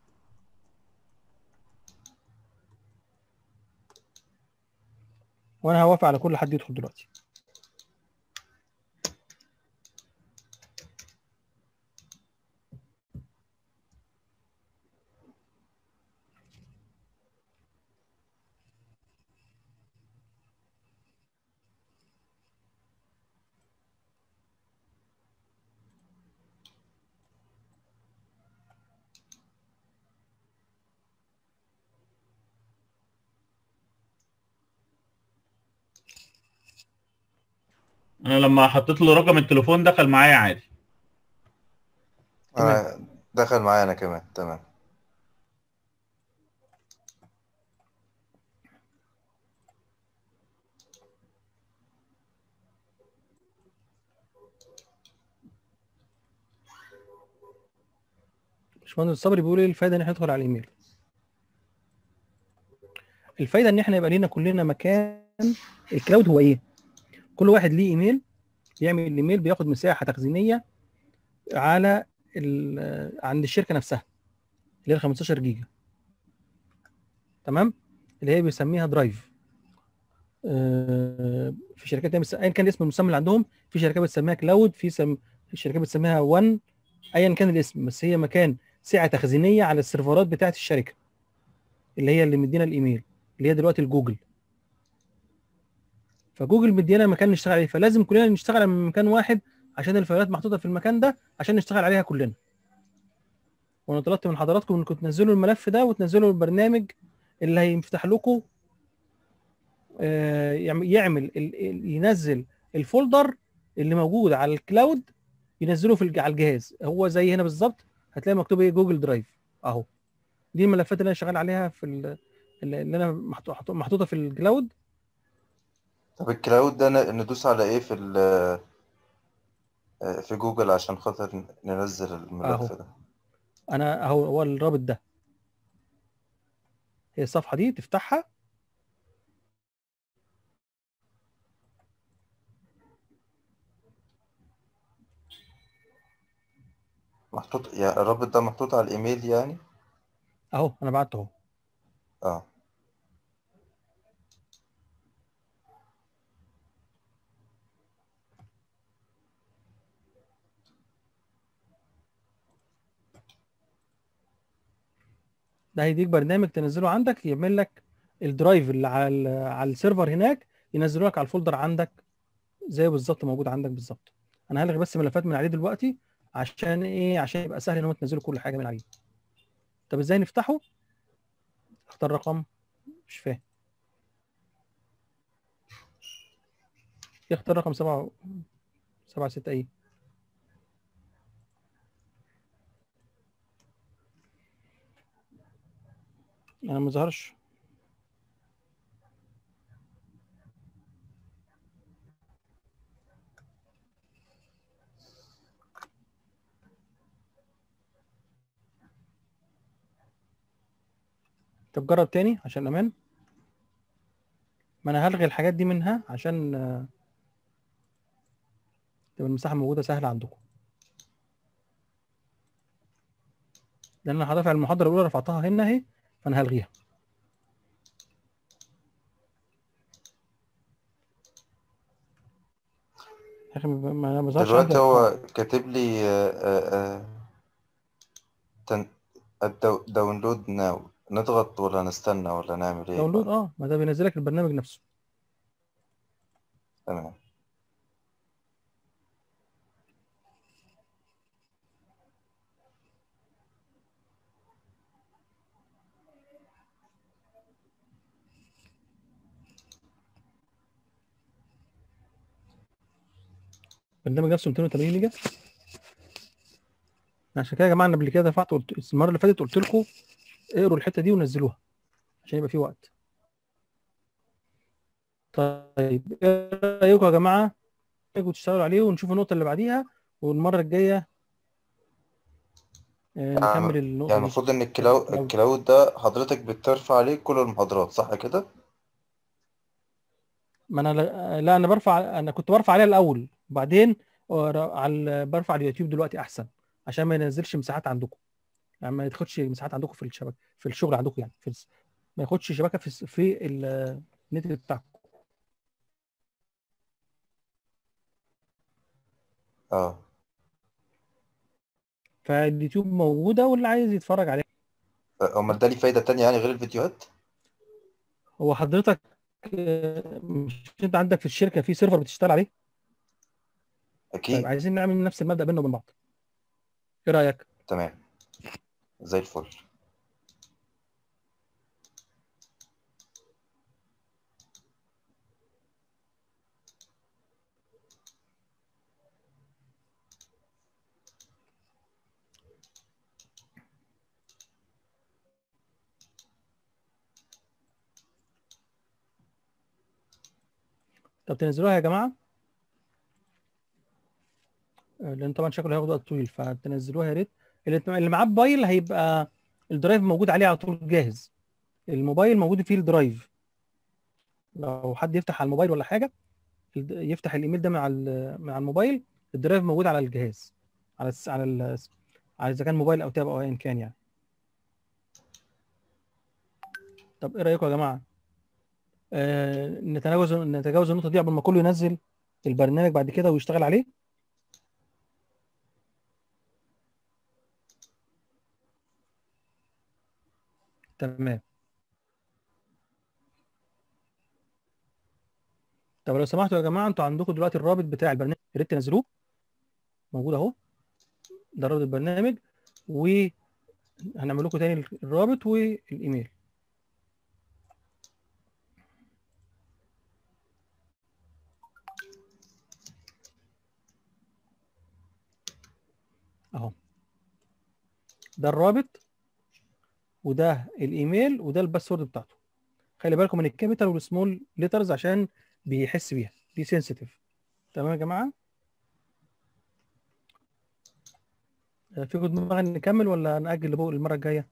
وانا هوافق على كل حد يدخل دلوقتي. انا لما حطيت له رقم التليفون دخل معايا عادي. تمام. دخل معايا انا كمان، تمام. باشمهندس صبري بيقول ايه الفايده ان احنا ندخل على الايميل؟ الفايده ان احنا يبقى لينا كلنا مكان. الكلاود هو ايه؟ كل واحد ليه ايميل، بيعمل الايميل، بياخد مساحه تخزينيه على عند الشركه نفسها اللي هي 15 جيجا، تمام، اللي هي بيسميها درايف. في شركات ايا كان اسم المسمى اللي عندهم، في شركات بتسميها كلاود، في شركات بتسميها وان، ايا كان الاسم، بس هي مكان سعه تخزينيه على السيرفرات بتاعه الشركه اللي هي اللي مدينا الايميل، اللي هي دلوقتي الجوجل. فجوجل مدينا مكان نشتغل عليه، فلازم كلنا نشتغل من مكان واحد عشان الفايلات محطوطه في المكان ده عشان نشتغل عليها كلنا. وانا طلبت من حضراتكم انكم تنزلوا الملف ده وتنزلوا البرنامج اللي هيفتح لكم يعمل ينزل الفولدر اللي موجود على الكلاود، ينزله على الجهاز. هو زي هنا بالظبط، هتلاقي مكتوب ايه؟ جوجل درايف اهو. دي الملفات اللي انا شغال عليها في اللي انا محطوطه في الكلاود. طب الكلاود ده ندوس على ايه في جوجل عشان خاطر ننزل اهو الملف ده؟ انا اهو، هو الرابط ده، هي الصفحه دي تفتحها. محطوط يعني الرابط ده محطوط على الايميل يعني؟ اهو انا بعته اهو. اه. ده هيديك برنامج تنزله عندك، يعمل لك الدرايف اللي على السيرفر هناك، ينزله لك على الفولدر عندك زي بالظبط موجود عندك بالظبط. انا هلغي بس ملفات من عليه دلوقتي عشان ايه؟ عشان يبقى سهل ان هم تنزلوا كل حاجه من عليه. طب ازاي نفتحه؟ اختار رقم، مش فاهم. اختار رقم 7 6 ايه؟ انا ما ظهرش. طب جرب تاني عشان امان. ما انا هلغي الحاجات دي منها عشان تبقى المساحه موجوده سهله عندكم، لان انا هرفع المحاضره الاولى رفعتها هنا اهي، فانا هلغيها. يا اخي ما ظهرش عندي دلوقتي ارقام. هو كاتب لي داونلود ناو، نضغط ولا نستنى ولا نعمل ايه داونلود، بقى؟ ما ده بينزلك البرنامج نفسه. تمام. البرنامج نفسه 280 ميجا. عشان كده يا جماعه انا قبل كده دفعت، المره اللي فاتت قلت لكم اقروا الحته دي ونزلوها عشان يبقى في وقت. طيب ايه رايكم يا جماعه؟ تيجوا تشتغلوا عليه ونشوف النقطه اللي بعديها، والمره الجايه نكمل يعني النقطه دي المفروض ان بتاعت الكلاود. الكلاود ده حضرتك بترفع عليه كل المحاضرات صح كده؟ ما انا لا انا برفع، انا كنت برفع عليها الاول وبعدين برفع على اليوتيوب دلوقتي احسن عشان ما ينزلش مساحات عندكم، يعني ما ياخدش مساحات عندكم في الشبكه في الشغل عندكم، يعني ما ياخدش شبكه في النت بتاعكم. اه. فاليوتيوب موجوده واللي عايز يتفرج عليها. امال ده ليه فايدة تانية يعني غير الفيديوهات؟ هو حضرتك مش انت عندك في الشركه في سيرفر بتشتغل عليه؟ طيب اكيد. عايزين نعمل نفس المبدأ بيننا وبين بعض، ايه رايك؟ تمام. زي الفل. طب تنزلوها يا جماعه، لان طبعا شكله هياخد وقت طويل، فتنزلوها يا ريت. اللي معاه موبايل هيبقى الدرايف موجود عليه على طول جاهز. الموبايل موجود فيه الدرايف، لو حد يفتح على الموبايل ولا حاجه يفتح الايميل ده من على الموبايل، الدرايف موجود على الجهاز، على اذا كان موبايل او تاب او ايا كان يعني. طب ايه رايكم يا جماعه؟ نتجاوز النقطه دي قبل ما كله ينزل البرنامج بعد كده ويشتغل عليه. تمام. طب لو سمحتوا يا جماعه، انتوا عندكم دلوقتي الرابط بتاع البرنامج، يا ريت تنزلوه، موجود اهو، ده رابط البرنامج، وهنعمل لكم تاني الرابط والايميل. اهو ده الرابط، وده الايميل، وده الباسورد بتاعته. خلي بالكم من الكابيتال والسمول ليترز عشان بيحس بيها، دي سنسيتيف. تمام يا جماعه؟ فيكم دماغ نكمل ولا نأجل لبوق المره الجايه؟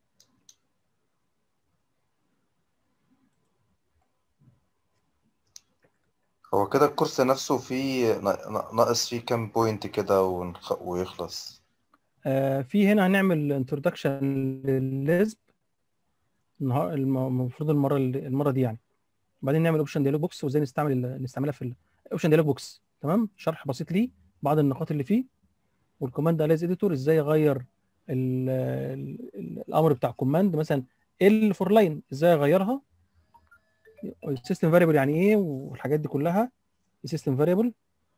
هو كده الكورس نفسه فيه ناقص فيه كام بوينت كده ويخلص. في هنا هنعمل انترودكشن للليزب المفروض المره دي يعني. بعدين نعمل اوبشن ديالوج بوكس وازاي نستعملها في الاوبشن ديالوج بوكس. تمام، شرح بسيط ليه، بعض النقاط اللي فيه، والكوماند انالايز اديتور ازاي يغير الامر بتاع الكوماند، مثلا ال فور لاين ازاي اغيرها، السيستم فاريبل يعني ايه، والحاجات دي كلها. السيستم فاريبل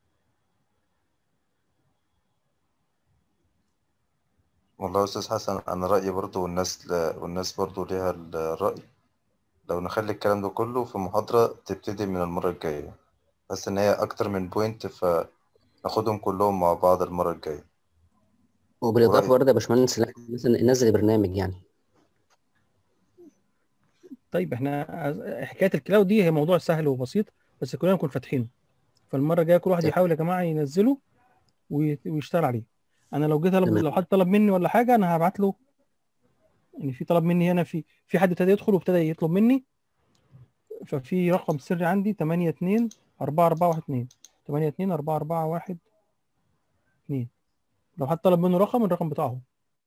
والله يا أستاذ حسن، أنا رأيي برضو والناس برضو ليها الرأي، لو نخلي الكلام ده كله في محاضرة تبتدي من المرة الجاية، بس إن هي أكتر من بوينت فناخدهم كلهم مع بعض المرة الجاية. وبالاضافه ورأيي برضه يا باشمهندس لا، مثلا ننزل برنامج يعني. طيب احنا حكايه الكلاود دي هي موضوع سهل وبسيط، بس كلنا نكون فاتحينه. فالمره الجايه كل واحد يحاول يا جماعه ينزله ويشتغل عليه. انا لو جيت تمام. لو حد طلب مني ولا حاجه انا هبعت له، يعني في طلب مني هنا، في حد ابتدى يدخل وابتدى يطلب مني، ففي رقم سري عندي 82 4412 82 4412. لو حد طلب منه رقم، الرقم بتاعه.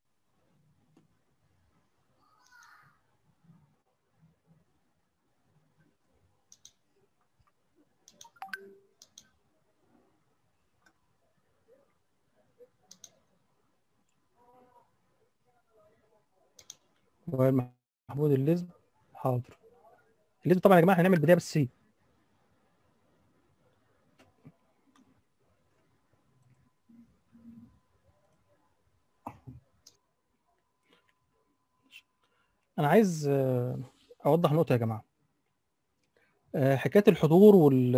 وائل محمود الليزب، حاضر. الليزب طبعا يا جماعه هنعمل بدايه بس سي. انا عايز اوضح نقطه يا جماعه. حكايه الحضور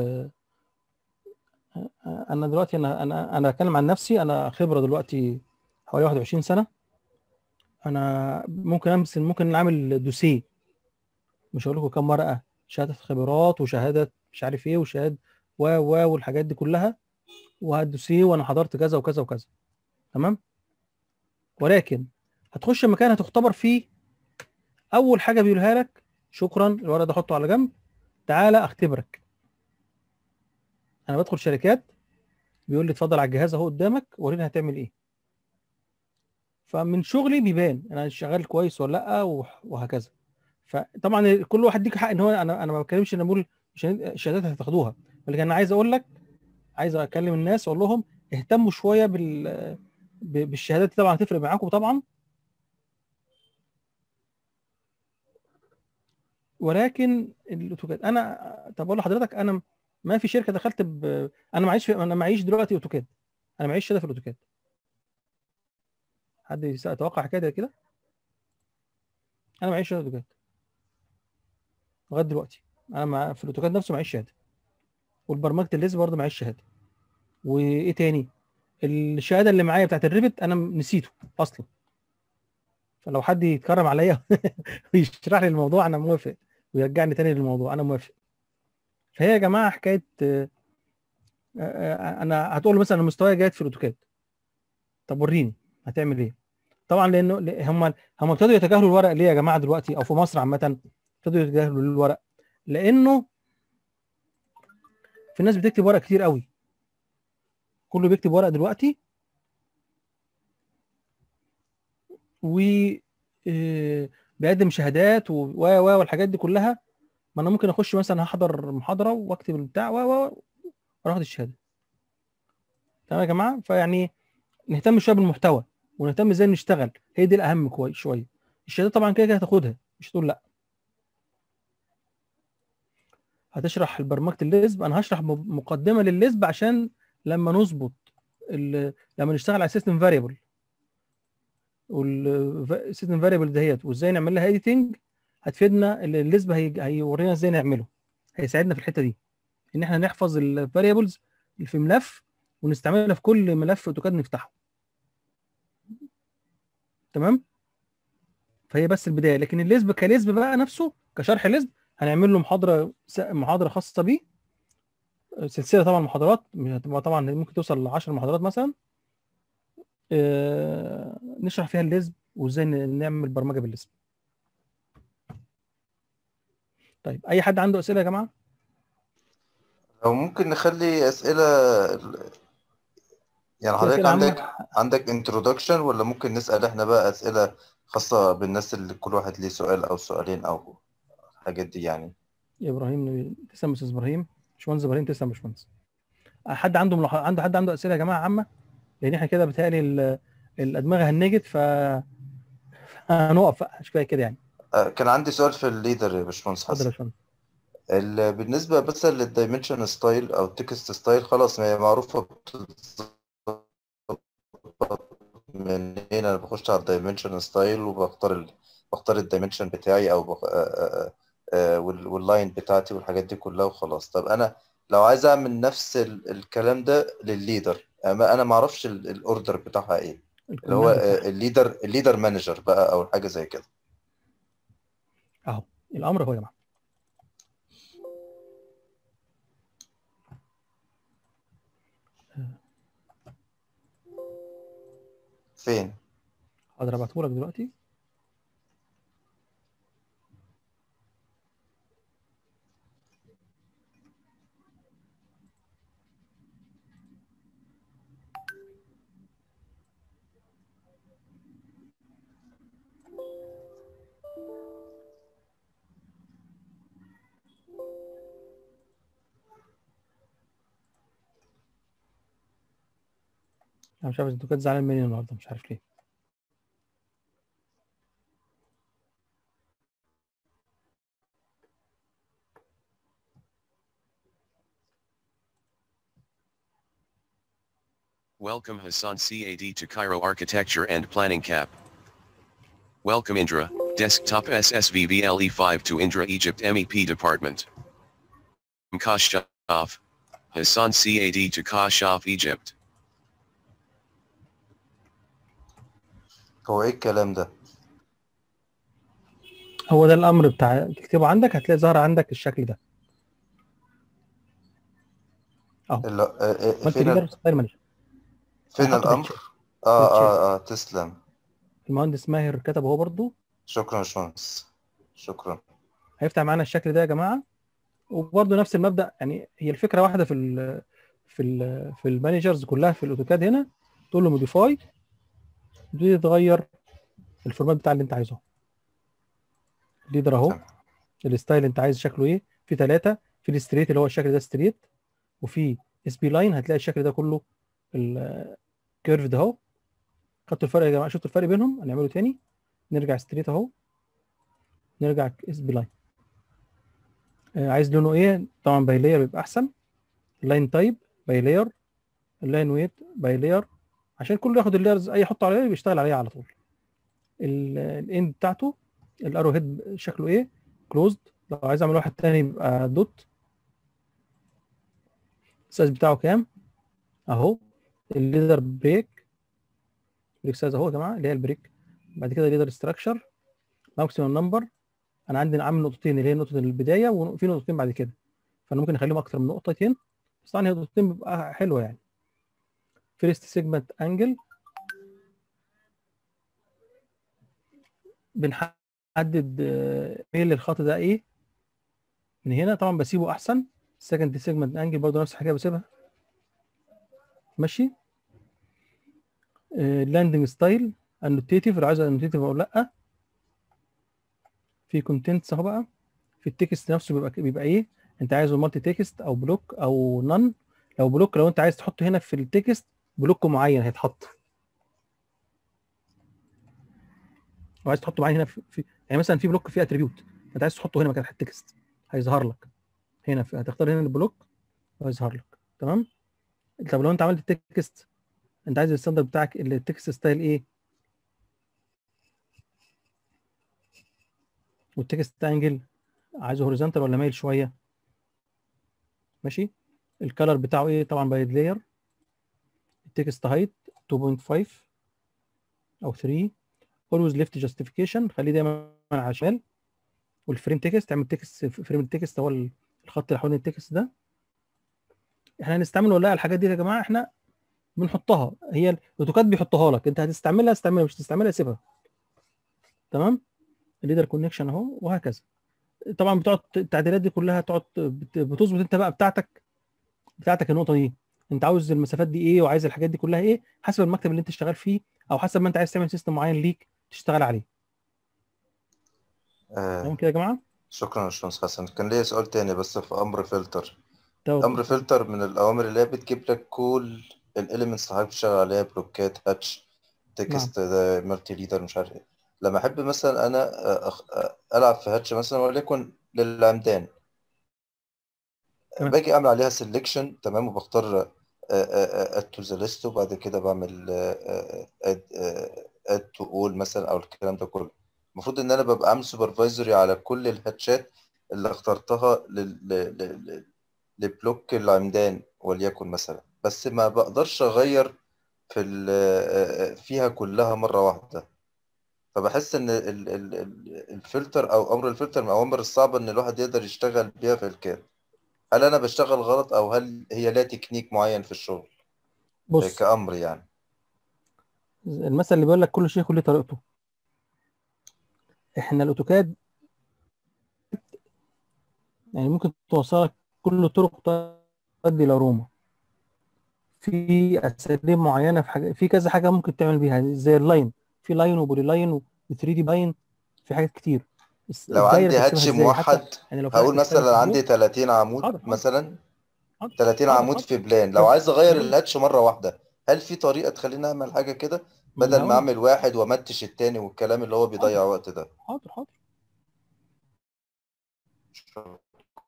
انا دلوقتي انا اتكلم عن نفسي، انا خبره دلوقتي حوالي 21 سنه. انا ممكن نعمل دوسيه، مش هقول لكم كام ورقه، شهاده خبرات وشهاده مش عارف ايه وشهاده والحاجات دي كلها، وهدوسيه وانا حضرت كذا وكذا وكذا. تمام. ولكن هتخش مكان هتختبر فيه، اول حاجه بيقولها لك شكرا الورق ده حطه على جنب، تعالى اختبرك. انا بدخل شركات بيقول لي اتفضل على الجهاز اهو قدامك ورينا هتعمل ايه. فمن شغلي بيبان انا شغال كويس ولا لا وهكذا. فطبعا كل واحد ليك حق ان هو انا ما بتكلمش ان بقول الشهادات هتاخدوها، ولكن انا عايز اقول لك، عايز اكلم الناس اقول لهم اهتموا شويه بالشهادات دي، طبعا هتفرق معاكم طبعا. ولكن الاوتوكاد طب اقول لحضرتك، انا ما في شركه دخلت انا معيش دلوقتي اوتوكاد، انا معيش شهاده في الاوتوكاد. حد يتوقع حكايه كده؟ انا معيش شهاده اوتوكاد لغايه دلوقتي. انا في الاوتوكاد نفسه معيش شهاده، والبرمجه الليزر برضه معيش شهاده. وايه تاني؟ الشهاده اللي معايا بتاعت الريفت انا نسيته اصلا. فلو حد يتكرم عليا ويشرح لي الموضوع انا موافق، ويرجعني تاني للموضوع انا موافق. فهي يا جماعه حكايه انا هتقول له مثلا مستواي جيد في الاوتوكاد، طب وريني هتعمل ايه؟ طبعا لانه هم ابتدوا يتجاهلوا الورق ليه يا جماعه دلوقتي، او في مصر عامه ابتدوا يتجاهلوا الورق، لانه في ناس بتكتب ورق كتير قوي، كله بيكتب ورق دلوقتي، و بيقدم شهادات والحاجات دي كلها. ما انا ممكن اخش مثلا هحضر محاضره واكتب البتاع واخد الشهاده. تمام يا جماعه؟ فيعني نهتم شويه بالمحتوى ونهتم ازاي نشتغل، هي دي الاهم كويس شويه. الشهاده طبعا كده كده هتاخدها، مش تقول لا. هتشرح برمجه الليسب، انا هشرح مقدمه للليسب عشان لما نظبط لما نشتغل على سيستم فاريبل، والسيستم فاريبل دهيت وازاي نعمل لها اديتنج، هتفيدنا. الليسب هيورينا ازاي نعمله، هيساعدنا في الحته دي ان احنا نحفظ الفاريبلز في ملف ونستعملها في كل ملف اوتوكاد نفتحه. تمام؟ فهي بس البدايه، لكن الليسب كليسب بقى نفسه كشرح ليسب هنعمل له محاضره خاصه بيه، سلسله طبعا محاضرات هتبقى طبعا ممكن توصل ل 10 محاضرات مثلا، نشرح فيها الليسب وازاي نعمل برمجه بالليسب. طيب اي حد عنده اسئله يا جماعه؟ لو ممكن نخلي اسئله، يعني في حضرتك اسئله عامه عندك انترودكشن، ولا ممكن نسال احنا بقى اسئله خاصه بالناس اللي كل واحد ليه سؤال او سؤالين او الحاجات دي يعني؟ يا ابراهيم تسلم يا استاذ ابراهيم، باشمهندس ابراهيم تسلم يا باشمهندس. حد عنده اسئله يا جماعه عامه؟ لان احنا كده بيتهيألي الادمغه هنجت هنقف مش كفايه كده يعني. كان عندي سؤال في الليدر يا باشمهندس اتفضل يا حسن. باشمهندس. بالنسبه بس للدايمنشن ستايل او التكست ستايل، خلاص ما هي معروفه من هنا. انا بخش على الدايمنشن ستايل بختار الدايمنشن بتاعي او واللاين بتاعتي والحاجات دي كلها وخلاص. طب انا لو عايز اعمل نفس الكلام ده للليدر، انا ما اعرفش الاوردر بتاعها ايه، اللي هو الكوماند بتاعها الليدر مانجر بقى او حاجه زي كده. اهو الامر اهو يا جماعه. فين؟ اقدر ابعته لك دلوقتي. انا مش عارف انتوا كنتوا زعلان مني النهارده، مش عارف ليه. Welcome Hassan CAD to Cairo Architecture and Planning CAP. Welcome Indra, Desktop SSVBLE5 to Indra Egypt MEP Department. Kashaf. Hassan CAD to Kashaf Egypt. هو ايه الكلام ده؟ هو ده الامر بتاع تكتبه عندك، هتلاقي ظهر عندك الشكل ده اهو. فين ليدر ستايل مانجر. فين الامر؟ تسلم. المهندس ماهر كتبه هو برضو. شكرا يا باشمهندس، شكرا. هيفتح معانا الشكل ده يا جماعه، وبرضه نفس المبدا، يعني هي الفكره واحده في المانجرز كلها في الاوتوكاد. هنا تقول له موديفاي، تبتدي تغير الفورمات بتاع اللي انت عايزه. ليدر اهو، الستايل اللي انت عايز شكله ايه. في 3، في الستريت اللي هو الشكل ده ستريت، وفي اس بي لاين هتلاقي الشكل ده كله الكيرف ده اهو. خدتوا الفرق يا جماعه؟ شفتوا الفرق بينهم؟ هنعمله تاني. نرجع ستريت اهو، نرجع اس بي لاين. عايز لونه ايه؟ طبعا باي لاير يبقى احسن. اللاين تايب باي لاير، اللاين ويت باي لاير، عشان كله ياخد اللايرز اي يحطه عليه بيشتغل عليه على طول. الاند بتاعته الارو هيد شكله ايه؟ كلوزد. لو عايز اعمل واحد تاني يبقى دوت. السايز بتاعه كام؟ اهو. الليدر بريك سايز اهو يا جماعه، اللي هي البريك. بعد كده ليدر ستراكشر، ماكسيمم نمبر. انا عندي عامل نقطتين، اللي هي نقطه البدايه وفي نقطتين بعد كده، فانا ممكن اخليهم اكتر من نقطتين، بس طبعا هي نقطتين بيبقى حلوه يعني. فيرست سيجمنت انجل، بنحدد ميل للخط ده ايه من هنا. طبعا بسيبه احسن. السكند سيجمنت انجل برضه نفس الحاجه بسيبها ماشي. اللاندنج ستايل انوتيتيف، لو عايز انوتيتيف او لا. في كونتنتس اهو بقى. في التكست نفسه بيبقى ايه، انت عايزه مالتي تكست او بلوك او نون. لو بلوك، لو انت عايز تحطه هنا في التكست بلوك معين هيتحط، لو عايز تحطه معين هنا يعني مثلا في بلوك فيه اتريبيوت، انت عايز تحطه هنا مكان التكست هيظهر لك هنا هتختار هنا البلوك وهيظهر لك تمام. طب لو انت عملت التكست، انت عايز الستاندرد بتاعك التكست ستايل ايه، والتكست انجل عايزه هوريزونتال ولا مايل شويه ماشي. الكالر بتاعه ايه، طبعا بايد لاير. التكست هايت 2.5 او 3. اولويز ليفت جاستيفيكيشن، خليه دايما على الشمال. والفريم تكست، تعمل تكست فريم التكست هو الخط اللي حوالين التكست ده. احنا هنستعمل ولا لا الحاجات دي يا جماعه؟ احنا بنحطها، هي الاوتوكاد بيحطها لك، انت هتستعملها استعملها، مش تستعملها سيبها تمام. الليدر كونكشن اهو وهكذا. طبعا بتقعد التعديلات دي كلها تقعد بتظبط انت بقى بتاعتك النقطه دي، انت عاوز المسافات دي ايه وعايز الحاجات دي كلها ايه، حسب المكتب اللي انت شغال فيه او حسب ما انت عايز تعمل سيستم معين ليك تشتغل عليه. تمام كده يا جماعه. شكرا يا باشمهندس حسن. كان ليا سؤال تاني بس في امر فلتر. اتفضل. امر فلتر من الاوامر اللي هي بتجيب لك كل الاليمنتس اللي حضرتك بتشتغل عليها، بلوكات، هاتش، تكست، مالتي ليدر، مش عارف ايه. لما احب مثلا انا العب في هاتش مثلا وليكن للعمدان، تمام. باجي اعمل عليها سيلكشن تمام، وبختار اد تو ذا ليست، وبعد كده بعمل اد تو اول مثلا او الكلام ده كله. المفروض ان انا ببقى عامل سوبرفايزري على كل الهاتشات اللي اخترتها لبلوك العمدان وليكن مثلا، بس ما بقدرش اغير في فيها كلها مره واحده. فبحس ان الفلتر او امر الفلتر من الاوامر الصعبه ان الواحد يقدر يشتغل بيها في الكاد. هل انا بشتغل غلط او هل هي لها تكنيك معين في الشغل بص، كأمر يعني؟ المثل اللي بيقول لك كل شيء له طريقته. احنا الاوتوكاد يعني ممكن توصلك كل طرق تؤدي الى روما. في اساليب معينه، في حاجه، في كذا حاجه ممكن تعمل بيها زي اللاين، في لاين وبولي لاين و3 دي باين، في حاجات كتير. لو الدايره عندي ترسمها هاتش ازاي حتى، موحد، يعني لو هقول فتحت الفايل مثلا عندي وفتحته. 30 عمود حاضر حاضر مثلا، حاضر 30 حاضر عمود حاضر. في بلان. لو طب عايز اغير انا هقول الهاتش مره واحده، هل في طريقه تخليني اعمل حاجه كده ما انا بدل ما هقول لك. اعمل واحد وامتش التاني والكلام اللي هو حاضر بيضيع وقت ده؟ حاضر حاضر. شكرا.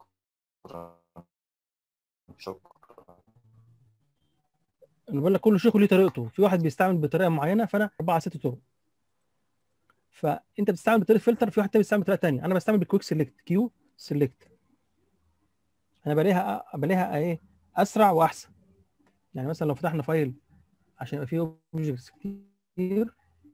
شكرا. انا بقول لك كل شيء له طريقته. في واحد بيستعمل بطريقه معينه، فانا 4 6 طرق. فانت بتستعمل بطريقه فلتر، في واحد تاني بيستعمل بطريقه ثانيه. انا بستعمل بالكويك سيلكت، كيو سيلكت. انا بلاقيها ايه، اسرع واحسن. يعني مثلا لو فتحنا فايل عشان يبقى فيه اوبجكتس كتير،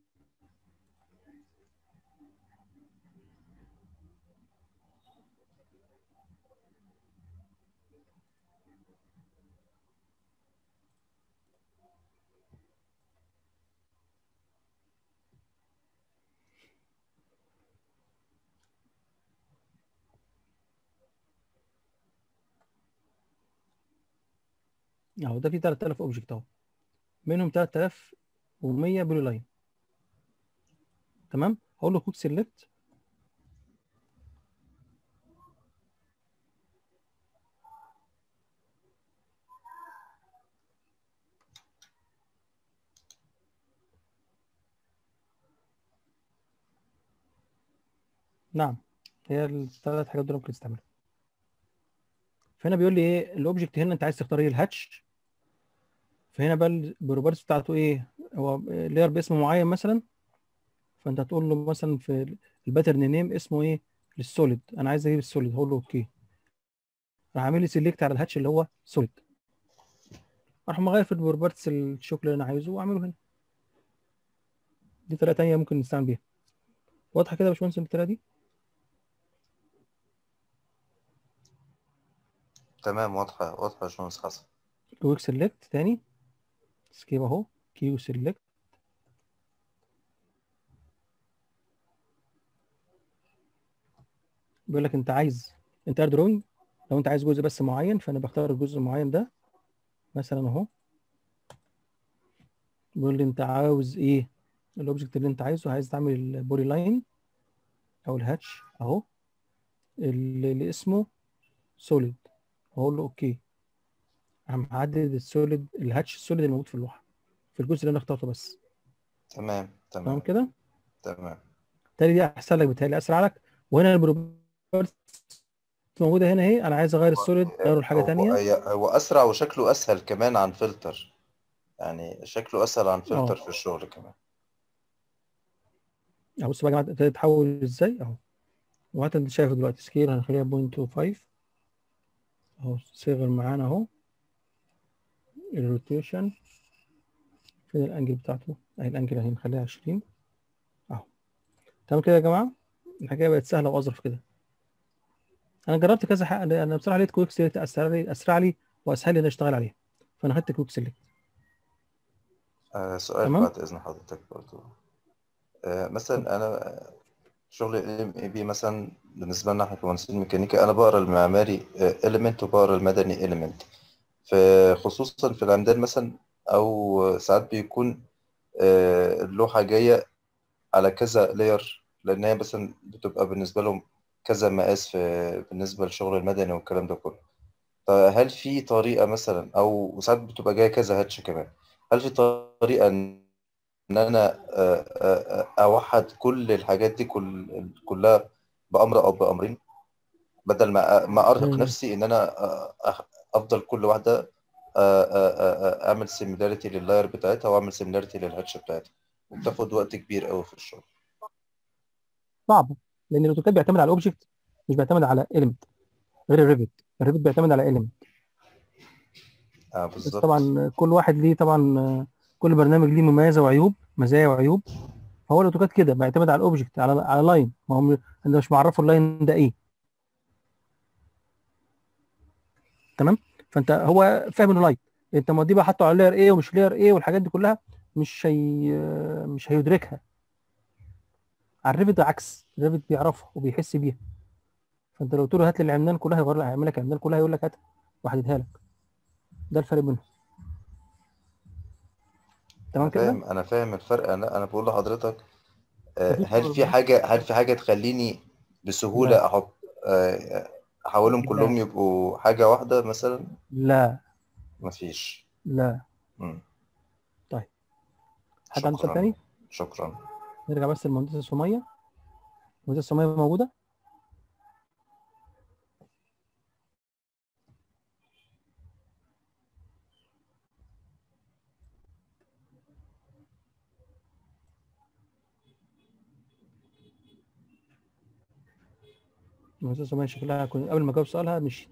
اهو ده فيه 3000 اوبجكت اهو، منهم 3100 بلو لاين. تمام. هقول له كويك سيلكت. نعم، هي الثلاث حاجات دول ممكن تستعملها. فهنا بيقول لي ايه الاوبجكت، هنا انت عايز تختار ايه، الهاتش. فهنا بقى البروبرتيز بتاعته ايه، هو لير باسم معين مثلا. فانت هتقول له مثلا في الباترن نيم اسمه ايه، للسوليد، انا عايز اجيب السوليد، هقول له اوكي. راح عامل لي سيلكت على الهاتش اللي هو سوليد. راح مغير في البروبرتيز الشكل اللي انا عايزه واعمله هنا. دي طريقه ثانيه ممكن نستعمل بيها. واضحه كده يا باشمهندس الطريقه دي؟ تمام، واضحه واضحه يا باشمهندس حسن. كويك سيلكت تاني، سكيب اهو، كيو سيلكت. بيقول لك انت عايز انتر دروينج، لو انت عايز جزء بس معين فانا بختار الجزء المعين ده مثلا اهو. بيقول لي انت عاوز ايه الاوبجكت اللي انت عايز تعمل البولي لاين او الهاتش اهو اللي اسمه سوليد، اقول له اوكي. انا محدد السوليد الهاتش السوليد الموجود في اللوحه في الجزء اللي انا اخترته بس. تمام تمام تمام كده. تمام. بالتالي دي احسن لك، بالتالي اسرع لك. وهنا البروبرتي موجوده هنا اهي، انا عايز اغير السوليد اغيره لحاجه ثانيه. هو اسرع وشكله اسهل كمان عن فلتر، يعني شكله اسهل عن فلتر اه في الشغل كمان. بص بقى يا جماعه تتحول ازاي اهو. وحتى انت شايف دلوقتي سكيل هنخليها 0.25 اهو، صغر معانا اهو. الروتيشن فين الانجل بتاعته؟ اهي الانجل اهي نخليها 20 اهو. تمام كده يا جماعه، الحكايه بقت سهله واظرف كده. انا جربت كذا حاجه، انا بصراحه لقيت كويك سيلكت اسرع لي واسهل لي ان اشتغل عليها، فانا خدت كويك سيلكت. سؤال تمام. بعد اذن حضرتك برضو. مثلا انا شغل ال ام بي مثلا بالنسبه لنا احنا كمهندسين ميكانيكا، انا بقرا المعماري اليمنت وبقرا المدني اليمنت، خصوصا في العمدان مثلا، او ساعات بيكون اللوحه جايه على كذا لاير، لان هي مثلا بتبقى بالنسبه لهم كذا مقاس بالنسبه للشغل المدني والكلام ده كله. فهل في طريقه مثلا، او ساعات بتبقى جايه كذا هاتش كمان، هل في طريقه ان انا اوحد كل الحاجات دي كلها بامر او بامرين، بدل ما ارهق نفسي ان انا افضل كل واحده اعمل سيميلاريتي لللاير بتاعتها واعمل سيميلاريتي للهاتش بتاعتها، وبتاخد وقت كبير قوي في الشغل. صعب، لان الاوتوكاد بيعتمد على الاوبجكت مش بيعتمد على اليمنت، غير الريفت. الريفت بيعتمد على اليمنت. بس بالظبط. طبعا كل واحد ليه طبعا كل برنامج ليه مميزه وعيوب، مزايا وعيوب. فهو الاوتوكاد كده بيعتمد على الاوبجكت، على لاين، ما هو انت مش معرفه اللاين ده ايه. تمام. فانت هو فاهم انه لاين، انت موديه بقى حاطه على لاير ايه ومش لاير ايه والحاجات دي كلها مش هيدركها. على الريفت عكس، الريفت بيعرفها وبيحس بيها. فانت لو قلت له هات لي العمدان كلها هيعمل لك العمدان كلها، يقول لك هات وحددها لك. ده الفرق بينهم. تمام كده. انا فاهم الفرق. انا بقول لحضرتك مفيش بروجرام. هل في حاجه تخليني لا بسهوله احط احولهم لا كلهم يبقوا حاجه واحده مثلا؟ لا مفيش. لا. مم. طيب، حد عنده سؤال شكرا تاني؟ شكرا. نرجع بس للمهندسة سمية. المهندسة سمية موجودة؟ المهندسة سمية شكلها قبل ما اجاوب سؤالها مشيت.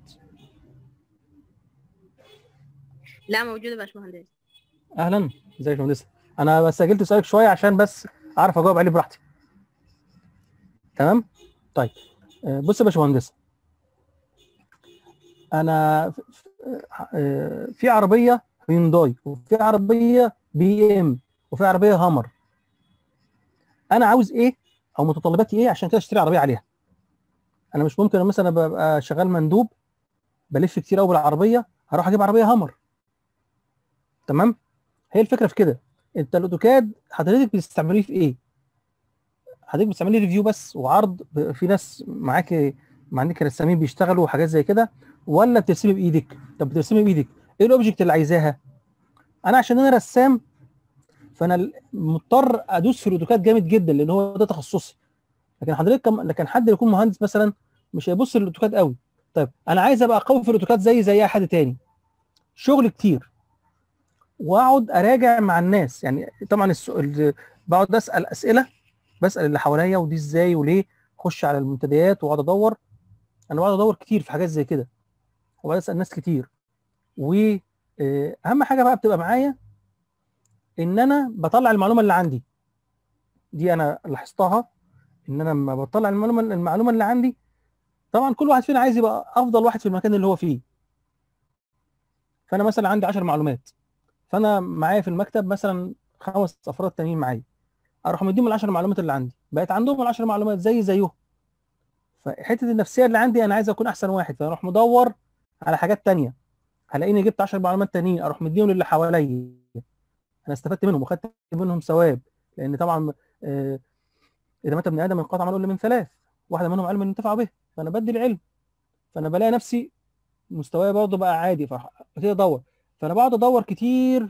لا موجودة يا باشمهندس. اهلا، ازيك يا باشمهندسة؟ انا بس سجلت سؤالك شوية عشان بس اعرف اجاوب عليه براحتي. تمام؟ طيب بص يا باشمهندسة، انا في عربية هيونداي وفي عربية بي ام وفي عربية هامر. انا عاوز ايه او متطلباتي ايه عشان كده اشتري عربية عليها؟ انا مش ممكن مثلا ابقى شغال مندوب بلف كتير قوي بالعربيه هروح اجيب عربيه هامر. تمام. هي الفكره في كده، انت الاوتوكاد حضرتك بتستعمليه في ايه؟ حضرتك بتستعمليه ريفيو بس وعرض، في ناس معاك عندك رسامين بيشتغلوا وحاجات زي كده، ولا بترسمي بايدك؟ طب بترسمي بايدك ايه الاوبجكت اللي عايزاها؟ انا عشان انا رسام فانا مضطر ادوس في الاوتوكاد جامد جدا لان هو ده تخصصي. لكن حضرتك لكن حد يكون مهندس مثلا مش هيبص للاوتوكاد قوي. طيب انا عايز ابقى قوي في الاوتوكاد زي اي حد تاني، شغل كتير واقعد اراجع مع الناس. يعني طبعا بقعد اسال اسئله، بسال اللي حواليا ودي ازاي وليه، اخش على المنتديات واقعد ادور. انا بقعد ادور كتير في حاجات زي كده وبقعد اسال ناس كتير. واهم حاجه بقى بتبقى معايا ان انا بطلع المعلومه اللي عندي. دي انا لاحظتها، ان انا لما بطلع المعلومه اللي عندي، طبعا كل واحد فينا عايز يبقى افضل واحد في المكان اللي هو فيه. فانا مثلا عندي 10 معلومات، فانا معايا في المكتب مثلا 5 افراد تانيين معايا، اروح مديهم ال10 معلومات اللي عندي، بقت عندهم ال10 معلومات زيهم. فحته النفسيه اللي عندي انا عايز اكون احسن واحد، فاروح مدور على حاجات تانية، هلاقيني جبت 10 معلومات تانيين اروح مديهم للي حواليا، انا استفدت منهم وخدت منهم ثواب. لان طبعا اذا مات ابن ادم انقطع عمله الا من ثلاث، واحده منهم علم ينتفع به، فانا بدي العلم، فانا بلاقي نفسي مستواي برضه بقى عادي، فابتدي ادور. فانا بقعد ادور كتير،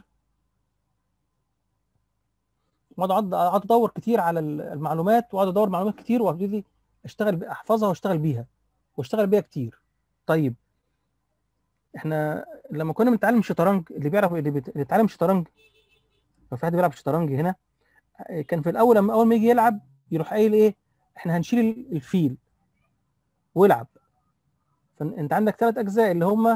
اقعد ادور كتير على المعلومات، واقعد ادور معلومات كتير، وابتدي اشتغل احفظها واشتغل بيها كتير. طيب احنا لما كنا بنتعلم شطرنج، اللي بيتعلم شطرنج، لو في حد بيلعب شطرنج هنا، كان في الاول لما اول ما يجي يلعب يروح قايل ايه؟ احنا هنشيل الفيل والعب. فانت عندك ثلاث اجزاء اللي هم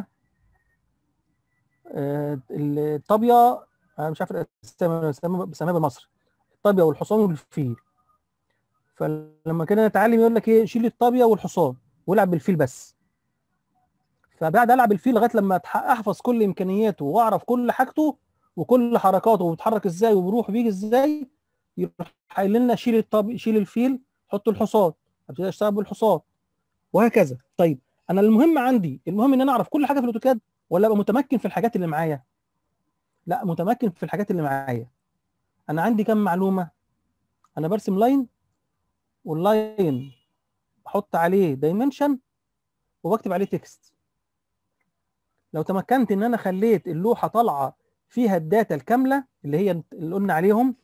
الطابيه، انا مش عارف بسميها بالمصري، الطابيه والحصان والفيل. فلما كنا نتعلم يقول لك ايه؟ شيل الطابيه والحصان والعب بالفيل بس. فبعد العب الفيل لغايه لما احفظ كل امكانياته واعرف كل حاجته وكل حركاته وبيتحرك ازاي وبيروح وبيجي ازاي، يروح قايل لنا شيل الفيل، حط الحصان، ابتدي اشتغل بالحصان، وهكذا. طيب انا المهم عندي، المهم ان انا اعرف كل حاجه في الاوتوكاد ولا ابقى متمكن في الحاجات اللي معايا؟ لا، متمكن في الحاجات اللي معايا. انا عندي كم معلومه؟ انا برسم لاين، واللاين بحط عليه دايمنشن وبكتب عليه تكست. لو تمكنت ان انا خليت اللوحه طالعه فيها الداتا الكامله اللي هي اللي قلنا عليهم،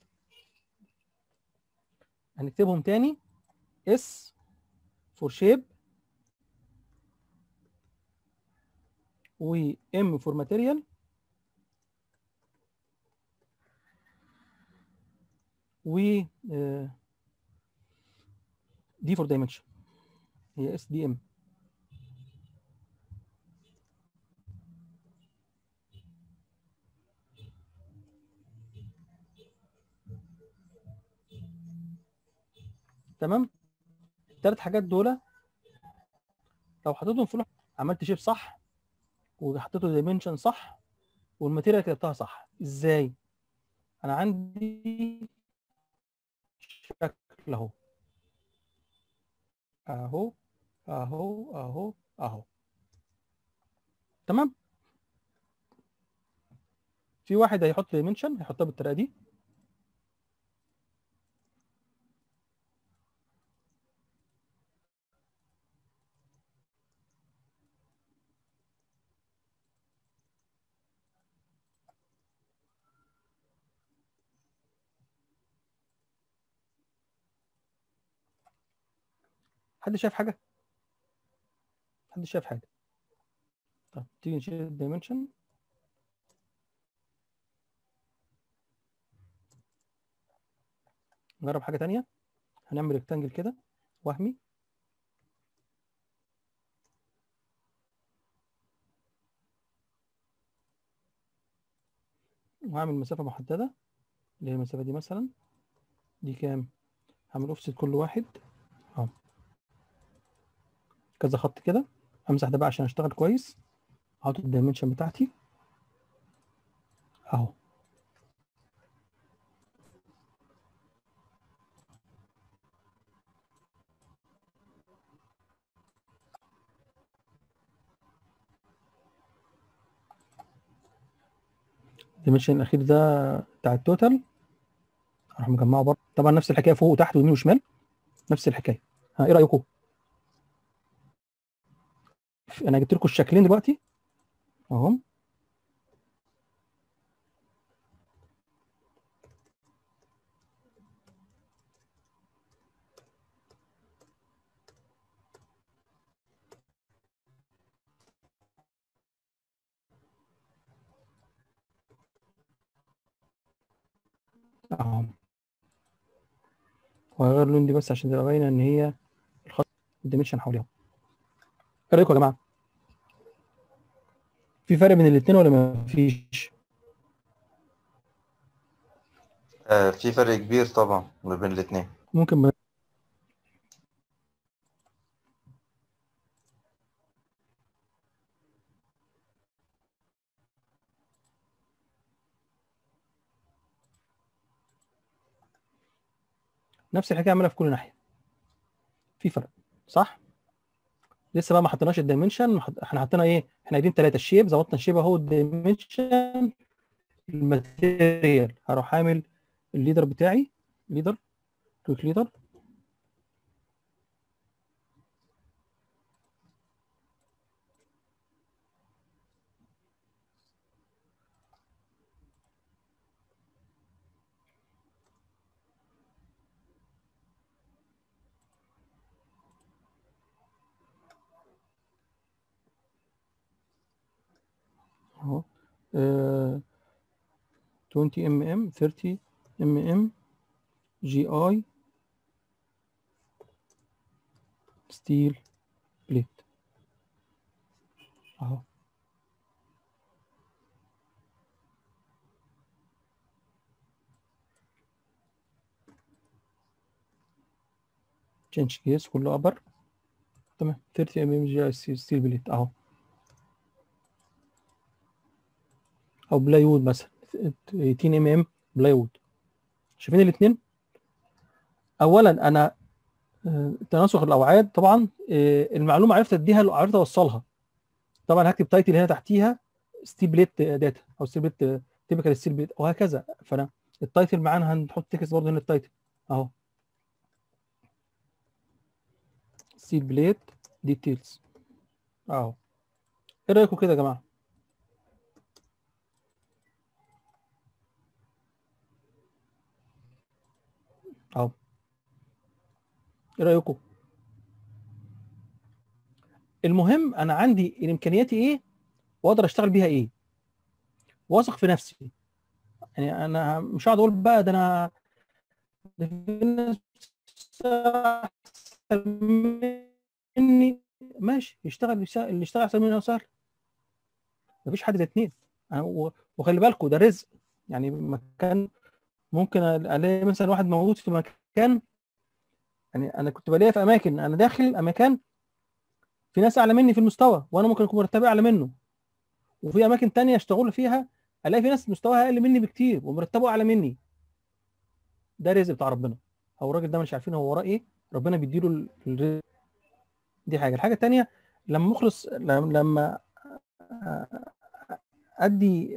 هنكتبهم تاني: اس فور شيب، وام فور ماتيريال، و دي فور دايمنشن، هي اس دي ام. تمام. الثلاث حاجات دول لو حطيتهم في لوحه، عملت شيب صح وحطيته دايمنشن صح والماتيريال كتبتها صح. ازاي؟ انا عندي شكل اهو، اهو اهو اهو اهو. تمام. في واحد هيحط دايمنشن هيحطها بالطريقه دي، حد شايف حاجه؟ حد شايف حاجه؟ طب تيجي نشيل الدايمنشن، نجرب حاجه تانية. هنعمل ريكتانجل كده وهمي، وهعمل مسافه محدده اللي هي المسافه دي مثلا، دي كام؟ هعمل اوفست كل واحد اهو كذا خط كده. امسح ده بقى عشان اشتغل كويس، احط الدايمنشن بتاعتي اهو. الدايمنشن الاخير ده بتاع التوتال هروح مجمعه برضه، طبعا نفس الحكايه فوق وتحت ويمين وشمال، نفس الحكايه. ها، ايه رايكم؟ انا جبت لكم الشكلين دلوقتي اهو. اهو، وهغير اللون دي بس عشان تبقى باينه ان هي الخط الدايمنشن حواليهم. ايه رايكم يا جماعه؟ في فرق بين الاثنين ولا ما فيش؟ في فرق كبير طبعا ما بين الاثنين. ممكن نفس الحكايه اعملها في كل ناحيه، في فرق صح؟ لسه بقى ما حطيناش الدايمنشن، احنا حطينا ايه؟ احنا قايلين 3 الشيب، ظبطنا الشيب اهو، الدايمنشن، الماتيريال. هروح عامل الليدر بتاعي، ليدر، كويك ليدر، اهو 20 mm 30 mm جي اي ستيل بليت اهو. تشينج كيس كله ابر، تمام. 30 mm جي اي ستيل بليت اهو، او بلايوود مثلا 18 mm بلايوود. شايفين الاثنين؟ اولا انا تناسق الاوعاد طبعا، المعلومه عرفت اديها، عرفت اوصلها. طبعا هكتب تايتل هنا تحتيها ستيل بليت داتا، او ستيل بليت تيبيكال ستيل بليت، وهكذا. فانا التايتل معانا هنحط تكست برضه هنا، التايتل اهو ستيل بليت ديتيلز اهو. ايه رايكم كده يا جماعه؟ اهو، ايه رايكم؟ المهم انا عندي الامكانيات ايه، واقدر اشتغل بيها ايه، واثق في نفسي. يعني انا مش هقعد اقول بقى ده انا ده في ناس احسن مني. ماشي، يشتغل اللي يشتغل احسن مني سهل، مفيش حد زي اتنين. وخلي بالكم ده رزق. يعني مكان ممكن الاقي مثلا واحد موجود في مكان، يعني انا كنت بلاقي في اماكن، انا داخل اماكن في ناس اعلى مني في المستوى، وانا ممكن اكون مرتبي اعلى منه. وفي اماكن تانية اشتغل فيها الاقي في ناس مستواها اقل مني بكتير ومرتبه اعلى مني. ده رزق بتاع ربنا، او الراجل ده مش عارفين هو وراه ايه، ربنا بيديله الرزق. دي حاجه. الحاجه التانية، لما مخلص، لما ادي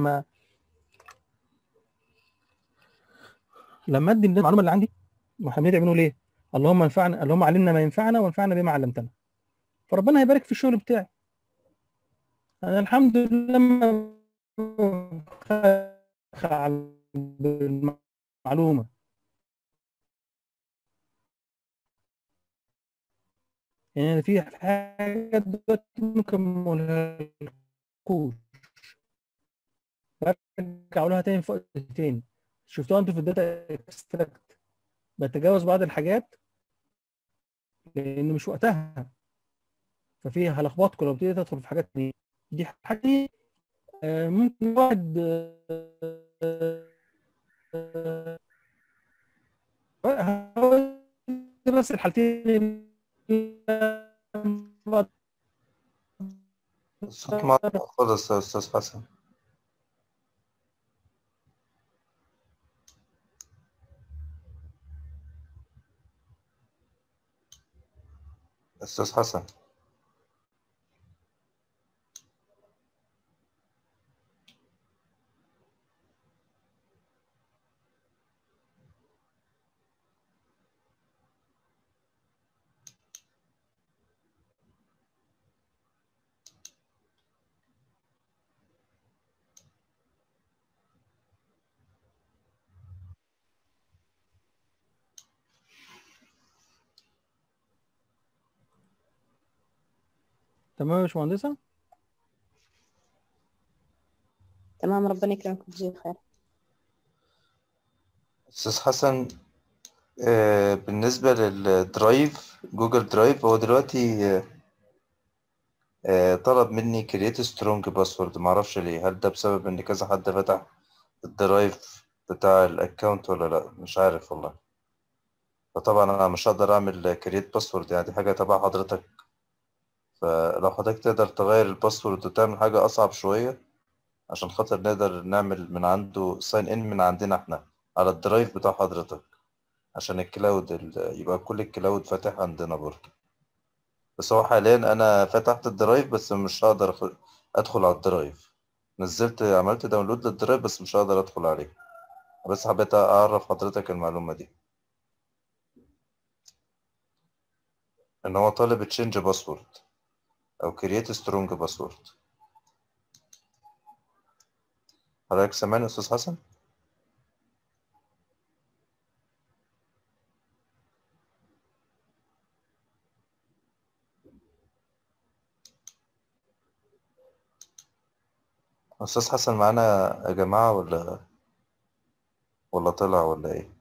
لما ادي المعلومه اللي عندي، محمد يعملوا ليه؟ اللهم انفعنا، اللهم علمنا ما ينفعنا وانفعنا بما علمتنا. فربنا هيبارك في الشغل بتاعي. انا الحمد لله لما على المعلومه، يعني أنا في حاجات دلوقتي ممكن ما اقولهالكوش، برجع اقولها تاني في وقت تاني. شفتوها انتوا في الداتا اكستراكت، بتجاوز بعض الحاجات لان مش وقتها، ففي هلخبطكم لو ابتديت ادخل في حاجات تانية. دي حاجه ممكن واحد بس الحالتين الصوت مقطع خالص يا أستاذ حسن. أستاذ حسن، تمام يا باشمهندسة؟ تمام، ربنا يكرمك ويجزيك خير. أستاذ حسن، بالنسبة للدرايف، جوجل درايف، هو دلوقتي طلب مني create strong password. معرفش ليه، هل ده بسبب إن كذا حد فتح الدرايف بتاع الأكاونت ولا لأ، مش عارف والله. فطبعا أنا مش هقدر أعمل create password، يعني دي حاجة تبع حضرتك. فلو حضرتك تقدر تغير الباسورد وتعمل حاجة أصعب شوية عشان خاطر نقدر نعمل من عنده ساين إن من عندنا إحنا على الدرايف بتاع حضرتك، عشان الكلاود يبقى كل الكلاود فاتح عندنا برضه. بس هو حاليا انا فتحت الدرايف بس مش هقدر ادخل على الدرايف. عملت داونلود للدرايف بس مش هقدر ادخل عليه. بس حبيت اعرف حضرتك المعلومة دي، ان هو طالب تشينج باسورد او كرييت سترونج باسورد. حضرتك سامعني يا استاذ حسن؟ استاذ حسن معانا يا جماعة ولا طلع ولا ايه؟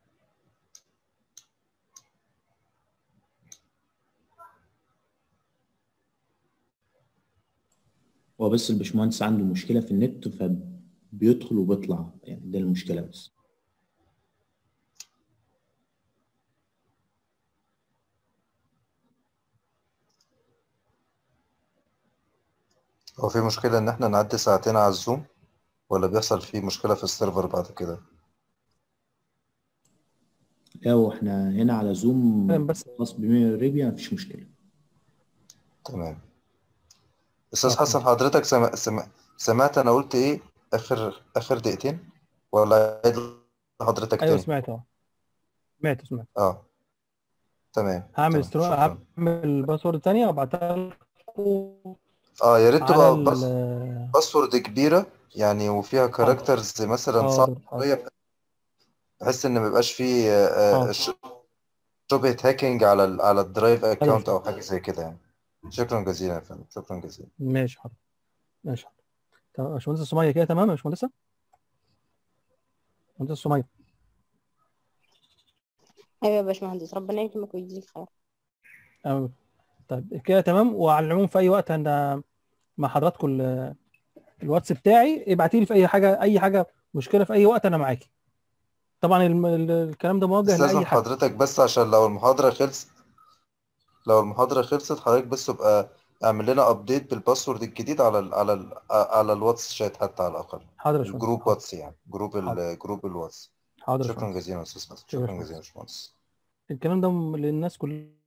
هو بس الباشمهندس عنده مشكلة في النت فبيدخل وبيطلع، يعني ده المشكلة بس. هو في مشكلة ان احنا نعدي ساعتين على الزوم، ولا بيحصل فيه مشكلة في السيرفر بعد كده؟ لو احنا هنا على زوم بس خاص بميريبيا مفيش مشكلة. تمام. استاذ طب حسن ماشي. حضرتك سمعت انا قلت ايه اخر دقيقتين، ولا عيد حضرتك ايوه تاني؟ سمعت سمعت. اه تمام تمام شكرا. هعمل باسورد تانية وابعتها لكم اه يا ريت على تبقى باسورد كبيرة يعني، وفيها حاضر كاركترز مثلا صعبة حاضر حاضر شوية، بحيث ان ميبقاش فيه حاضر شبهة هاكينج على الدرايف حاضر يا اكونت او باشمهندس. حاجة زي كده يعني. شكرا جزيلا يا فندم، شكرا جزيلا. ماشي حاضر ماشي حاضر. تمام يا باشمهندس سمية كده تمام يا باشمهندسة؟ باشمهندس سمية ايوه يا باشمهندس، ربنا يكرمك ويجزيك خير. طيب كده تمام. وعلى العموم في اي وقت انا مع حضراتكم الواتس بتاعي، ابعتي لي في اي حاجه مشكله في اي وقت انا معاكي. طبعا الكلام ده موجه بس لازم لاي حد. حضرتك بس عشان لو المحاضرة خلصت حضرتك بس تبقى اعمل لنا ابديت بالباسورد الجديد على الواتس شات حتى على الاقل. حاضر يا باشمهندس الجروب حاضر واتس يعني حاضر جروب الواتس. حاضر يا شكرا باشمهندس جزيلا يا استاذ حسن، شكرا يا شكرا جزيلا يا باشمهندس. باشمهندس. الكلام ده للناس كلها